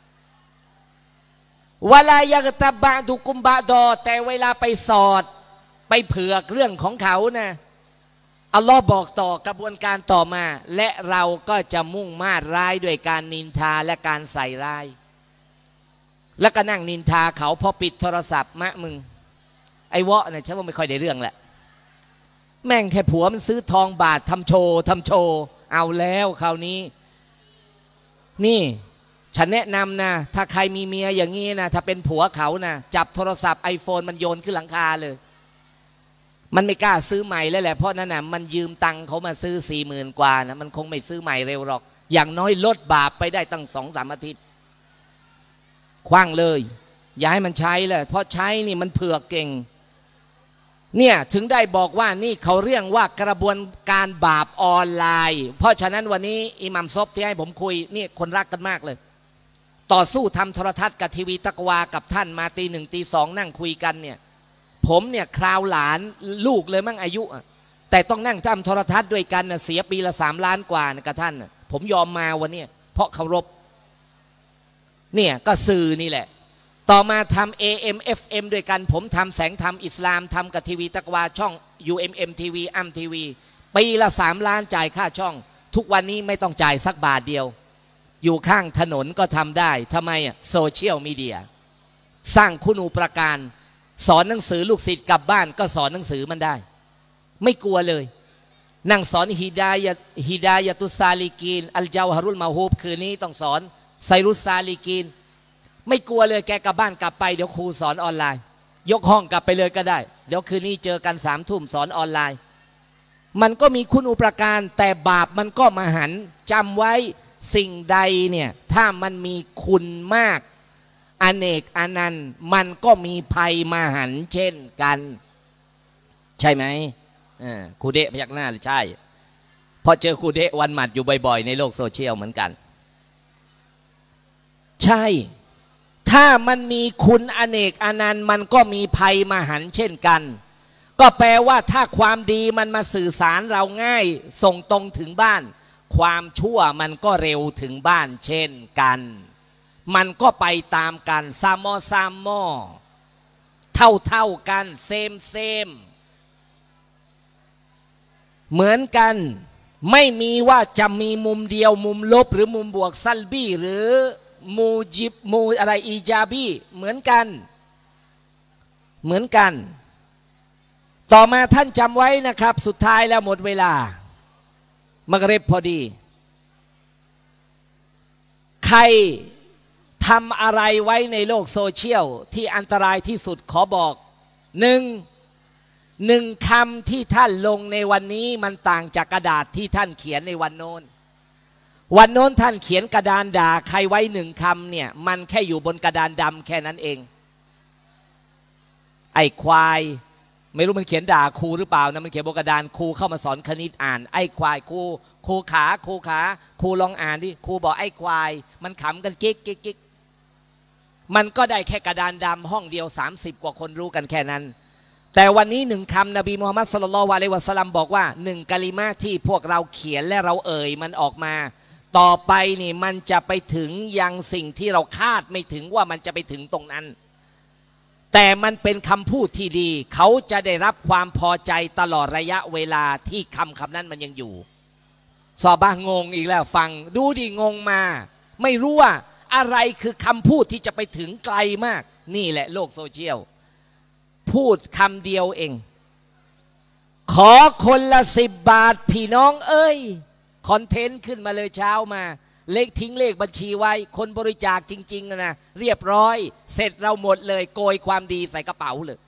เวลายักตะบะดุกุมบะดอแต่เวลาไปสอดไปเผือกเรื่องของเขานะอัลลอฮ์บอกต่อกระบวนการต่อมาและเราก็จะมุ่งมาดร้ายด้วยการนินทาและการใส่ร้ายแล้วก็นั่งนินทาเขาพอปิดโทรศัพท์มะมึงไอ้วะเนี่ยฉันว่าไม่ค่อยได้เรื่องแหละแม่งแค่ผัวมันซื้อทองบาททำโชว์ทำโชว์เอาแล้วคราวนี้นี่ฉันแนะนำนะถ้าใครมีเมียอย่างนี้นะถ้าเป็นผัวเขานะจับโทรศัพท์ไอโฟนมันโยนขึ้นหลังคาเลยมันไม่กล้าซื้อใหม่แล้วแหละเพราะนั่นนะมันยืมตังค์เขามาซื้อสี่หมื่นกว่านะมันคงไม่ซื้อใหม่เร็วหรอกอย่างน้อยลดบาปไปได้ตั้งสองสามอาทิตย์คว้างเลยอย่าให้มันใช้เลยเพราะใช้นี่มันเผือกเก่งเนี่ยถึงได้บอกว่านี่เขาเรียกว่ากระบวนการบาปออนไลน์เพราะฉะนั้นวันนี้อิหมัมซบที่ให้ผมคุยนี่คนรักกันมากเลยต่อสู้ทำโทรทัศน์กับทีวีตะกวากับท่านมาตีหนึ่งตีสองนั่งคุยกันเนี่ยผมเนี่ยคราวหลานลูกเลยมั่งอายุแต่ต้องนั่งทำโทรทัศน์ด้วยกันเสียปีละสามล้านกว่ากับท่านผมยอมมาวันนี้เพราะเคารพเนี่ยก็สื่อนี่แหละต่อมาทำ เอ เอ็ม เอฟ เอ็ม ด้วยกันผมทำแสงธรรมอิสลามทำกับทีวีตะกวาช่อง ยู เอ็ม เอ็ม ที วี อัมทีวีปีละสามล้านจ่ายค่าช่องทุกวันนี้ไม่ต้องจ่ายสักบาทเดียวอยู่ข้างถนนก็ทำได้ทำไมอ่ะโซเชียลมีเดียสร้างคุณูปการสอนหนังสือลูกศิษย์กลับบ้านก็สอนหนังสือมันได้ไม่กลัวเลยนั่งสอนฮิดายะฮิดายะตุซาลิกีนอัลเจาฮารุลมาฮูบคืนนี้ต้องสอนไซรุสซาลิกีนไม่กลัวเลยแกกลับบ้านกลับไปเดี๋ยวครูสอนออนไลน์ยกห้องกลับไปเลยก็ได้เดี๋ยวคืนนี้เจอกันสามทุ่มสอนออนไลน์มันก็มีคุณอุปการแต่บาปมันก็มหันต์จำไว้สิ่งใดเนี่ยถ้ามันมีคุณมากอเนกอนันต์มันก็มีภัยมหันต์เช่นกันใช่ไหมครูเดะพยักหน้าใช่พอเจอครูเดะวันหมัดอยู่บ่อยๆในโลกโซเชียลเหมือนกันใช่ถ้ามันมีคุณอเนกอนันต์มันก็มีภัยมหันต์เช่นกันก็แปลว่าถ้าความดีมันมาสื่อสารเราง่ายส่งตรงถึงบ้านความชั่วมันก็เร็วถึงบ้านเช่นกันมันก็ไปตามกันซามอซามอเท่าเท่ากันเซมเซมเหมือนกันไม่มีว่าจะมีมุมเดียวมุมลบหรือมุมบวกซัลบี้หรือมูจิบมูอะไรอีจาบีเหมือนกันเหมือนกันต่อมาท่านจำไว้นะครับสุดท้ายแล้วหมดเวลามักริบพอดีใครทำอะไรไว้ในโลกโซเชียลที่อันตรายที่สุดขอบอกหนึ่งหนึ่งคำที่ท่านลงในวันนี้มันต่างจากกระดาษที่ท่านเขียนในวันโน้นวันโน้นท่านเขียนกระดานด่าใครไว้หนึ่งคำเนี่ยมันแค่อยู่บนกระดานดำแค่นั้นเองไอ้ควายไม่รู้มันเขียนด่าครูหรือเปล่านะมันเขียนบนกระดานครูเข้ามาสอนคณิตอ่านไอ้ควายครูครูขาครูขาครูลองอ่านดิครูบอกไอ้ควายมันขำกันกิ๊กกิ๊กกิ๊กมันก็ได้แค่กระดานดำห้องเดียวสามสิบกว่าคนรู้กันแค่นั้นแต่วันนี้หนึ่งคำนบีมุฮัมมัดศ็อลลัลลอฮุอะลัยฮิวะซัลลัมบอกว่าหนึ่งกะลิมะห์ที่พวกเราเขียนและเราเอ่ยมันออกมาต่อไปนี่มันจะไปถึงยังสิ่งที่เราคาดไม่ถึงว่ามันจะไปถึงตรงนั้นแต่มันเป็นคำพูดที่ดีเขาจะได้รับความพอใจตลอดระยะเวลาที่คำคำนั้นมันยังอยู่ซอฮาบะห์งงอีกแล้วฟังดูดิงงมาไม่รู้ว่าอะไรคือคำพูดที่จะไปถึงไกลมากนี่แหละโลกโซเชียลพูดคำเดียวเองขอคนละสิบบาทพี่น้องเอ้ยคอนเทนต์ขึ้นมาเลยเช้ามาเลขทิ้งเลขบัญชีไว้คนบริจาคจริงๆนะเรียบร้อยเสร็จเราหมดเลยโกยความดีใส่กระเป๋าเลย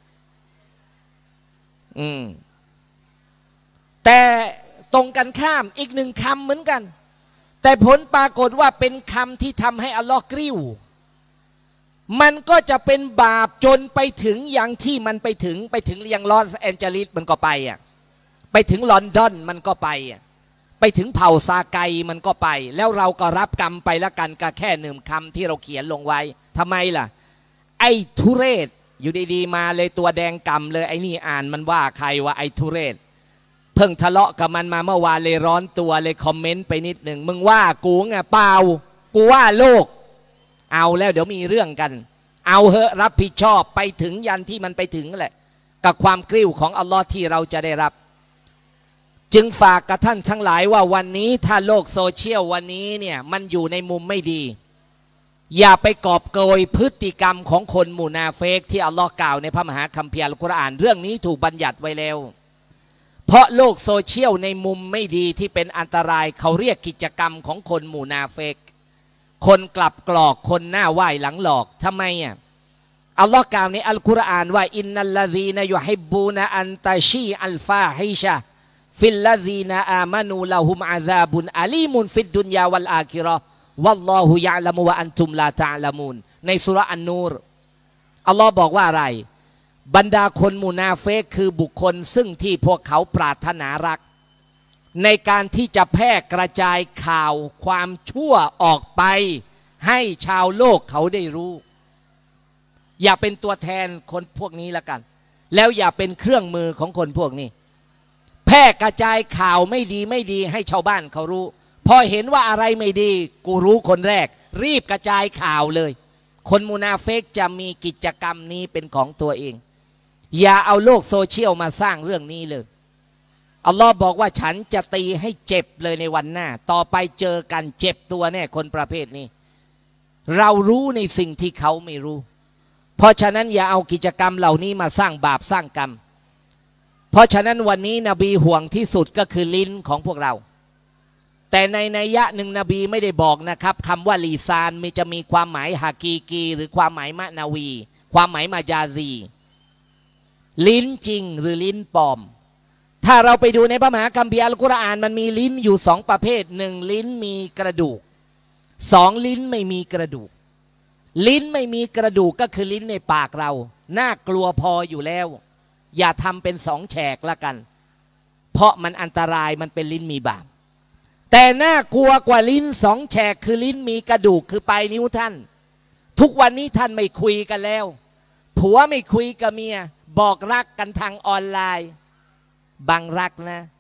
อืมแต่ตรงกันข้ามอีกหนึ่งคำเหมือนกันแต่ผลปรากฏว่าเป็นคำที่ทำให้อัลลอฮ์กริ้วมันก็จะเป็นบาปจนไปถึงอย่างที่มันไปถึงไปถึงยังลอสแอนเจลิสมันก็ไปอ่ะไปถึงลอนดอนมันก็ไปอ่ะไปถึงเผ่าซาไกมันก็ไปแล้วเราก็รับกรรมไปละกันกับแค่หนึ่งคำที่เราเขียนลงไว้ทำไมล่ะไอ้ทุเรศอยู่ดีๆมาเลยตัวแดงกำเลยไอ้นี่อ่านมันว่าใครว่าไอ้ทุเรศเพิ่งทะเลาะกับมันมาเมื่อวานเลยร้อนตัวเลยคอมเมนต์ไปนิดหนึ่งมึงว่ากูไงเปล่ากูว่าโลกเอาแล้วเดี๋ยวมีเรื่องกันเอาเหอะรับผิดชอบไปถึงยันที่มันไปถึงแหละกับความกริ้วของอัลลอฮ์ที่เราจะได้รับจึงฝากกับท่านทั้งหลายว่าวันนี้ถ้าโลกโซเชียลวันนี้เนี่ยมันอยู่ในมุมไม่ดีอย่าไปกอบโกยพฤติกรรมของคนมุนาเฟกที่อัลลอฮ์กล่าวในพระมหาคัมภีร์อัลกุรอานเรื่องนี้ถูกบัญญัติไว้แล้วเพราะโลกโซเชียลในมุมไม่ดีที่เป็นอันตรายเขาเรียกกิจกรรมของคนมุนาเฟกคนกลับกรอกคนหน้าไหว้หลังหลอกทำไมอ่ะอัลลอฮ์กล่าวในอัลกุรอานว่าอินนัลลซีนยุฮิบบูนอันตาชีอัลฟาฮิชะฟิลลซีนอามานูละฮุมอาซาบุนอาลีมุนฟิดดุนยาวัลอาคิเราะห์วัลลอฮุยะละมุวะอันตุมลาตะละมูนในสุเราะห์อันนูรอัลลอฮ์บอกว่าอะไรบรรดาคนมุนาเฟกคือบุคคลซึ่งที่พวกเขาปรารถนารักในการที่จะแพร่กระจายข่าวความชั่วออกไปให้ชาวโลกเขาได้รู้อย่าเป็นตัวแทนคนพวกนี้ละกันแล้วอย่าเป็นเครื่องมือของคนพวกนี้แพร่กระจายข่าวไม่ดีไม่ดีให้ชาวบ้านเขารู้พอเห็นว่าอะไรไม่ดีกูรู้คนแรกรีบกระจายข่าวเลยคนมุนาเฟกจะมีกิจกรรมนี้เป็นของตัวเองอย่าเอาโลกโซเชียลมาสร้างเรื่องนี้เลยอัลลอฮ์บอกว่าฉันจะตีให้เจ็บเลยในวันหน้าต่อไปเจอกันเจ็บตัวแน่คนประเภทนี้เรารู้ในสิ่งที่เขาไม่รู้เพราะฉะนั้นอย่าเอากิจกรรมเหล่านี้มาสร้างบาปสร้างกรรมเพราะฉะนั้นวันนี้นบีห่วงที่สุดก็คือลิ้นของพวกเราแต่ในนัยยะหนึ่งนบีไม่ได้บอกนะครับคำว่าลีซานมีจะมีความหมายฮากีกีหรือความหมายมะนาวีความหมายมาจาซีลิ้นจริงหรือลิ้นปลอมถ้าเราไปดูในพระมหาคัมภีร์อัลกุรอานมันมีลิ้นอยู่สองประเภทหนึ่งลิ้นมีกระดูกสองลิ้นไม่มีกระดูกลิ้นไม่มีกระดูกก็คือลิ้นในปากเราน่ากลัวพออยู่แล้วอย่าทำเป็นสองแฉกละกันเพราะมันอันตรายมันเป็นลิ้นมีบาปแต่น่ากลัวกว่าลิ้นสองแฉกคือลิ้นมีกระดูกคือปลายนิ้วท่านทุกวันนี้ท่านไม่คุยกันแล้วผัวไม่คุยกับเมียบอกรักกันทางออนไลน์บางรักนะ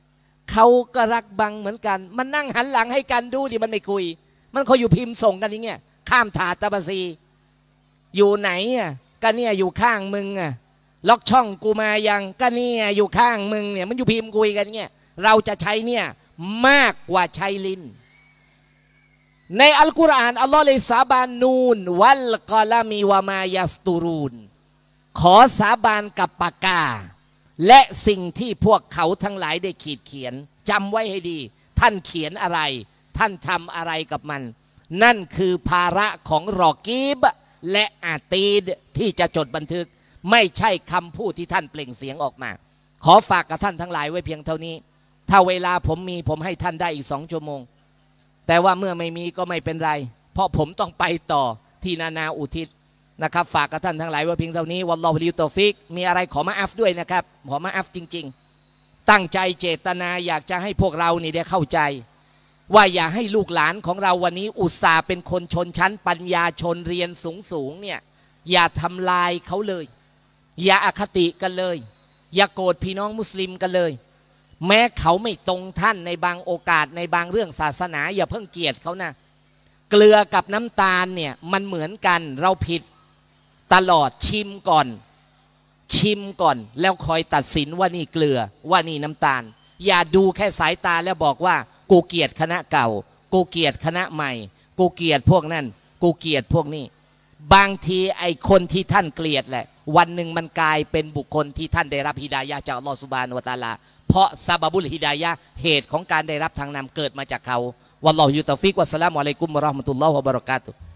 เขาก็รักบังเหมือนกันมันนั่งหันหลังให้กันดูดิมันไม่คุยมันคอยอยู่พิมพ์ส่งกันอย่างเงี้ยข้ามถาดตะบะซีอยู่ไหนอ่ะก็เนี่ยอยู่ข้างมึงอ่ะล็อกช่องกูมายังก็เนี่ยอยู่ข้างมึงเนี่ยมันอยู่พิมพ์คุยกันเงี้ยเราจะใช้เนี่ยมากกว่าใช้ลิ้นในอัลกุรอานอัลลอฮ์เลยสาบานนูนวัลกอลามีวามายัสตูรูนขอสาบานกับปากกาและสิ่งที่พวกเขาทั้งหลายได้ขีดเขียนจำไว้ให้ดีท่านเขียนอะไรท่านทำอะไรกับมันนั่นคือภาระของรอกีบและอาตีดที่จะจดบันทึกไม่ใช่คำพูดที่ท่านเปล่งเสียงออกมาขอฝากกับท่านทั้งหลายไว้เพียงเท่านี้ถ้าเวลาผมมีผมให้ท่านได้อีกสองชั่วโมงแต่ว่าเมื่อไม่มีก็ไม่เป็นไรเพราะผมต้องไปต่อที่นานาอุทิศนะครับฝากกับท่านทั้งหลายไว้เพียงเท่านี้วัลลอฮุวะลิยตอฟิกมีอะไรขอมาอัฟด้วยนะครับขอมาอัฟจริงๆตั้งใจเจตนาอยากจะให้พวกเรานี่ได้เข้าใจว่าอย่าให้ลูกหลานของเราวันนี้อุตส่าห์เป็นคนชนชั้นปัญญาชนเรียนสูงๆเนี่ยอย่าทำลายเขาเลยอย่าอคติกันเลยอย่าโกรธพี่น้องมุสลิมกันเลยแม้เขาไม่ตรงท่านในบางโอกาสในบางเรื่องศาสนาอย่าเพิ่งเกลียดเขานะเกลือกับน้ำตาลเนี่ยมันเหมือนกันเราผิดตลอดชิมก่อนชิมก่อนแล้วคอยตัดสินว่านี่เกลือว่านี่น้ำตาลอย่าดูแค่สายตาแล้วบอกว่ากูเกลียดคณะเก่ากูเกลียดคณะใหม่กูเกลียดพวกนั้นกูเกลียดพวกนี้บางทีไอคนที่ท่านเกลียดแหละวันหนึ่งมันกลายเป็นบุคคลที่ท่านได้รับฮิดายะห์จากอัลลอฮฺซุบฮานะฮูวะตะอาลาเพราะซาบะบุลฮิดายะห์เหตุของการได้รับทางนำเกิดมาจากเขาวัลลอฮุยุตฟิกวัสสลามุอะลัยกุมวะเราะห์มะตุลลอฮ์วะบะเราะกาตุฮ์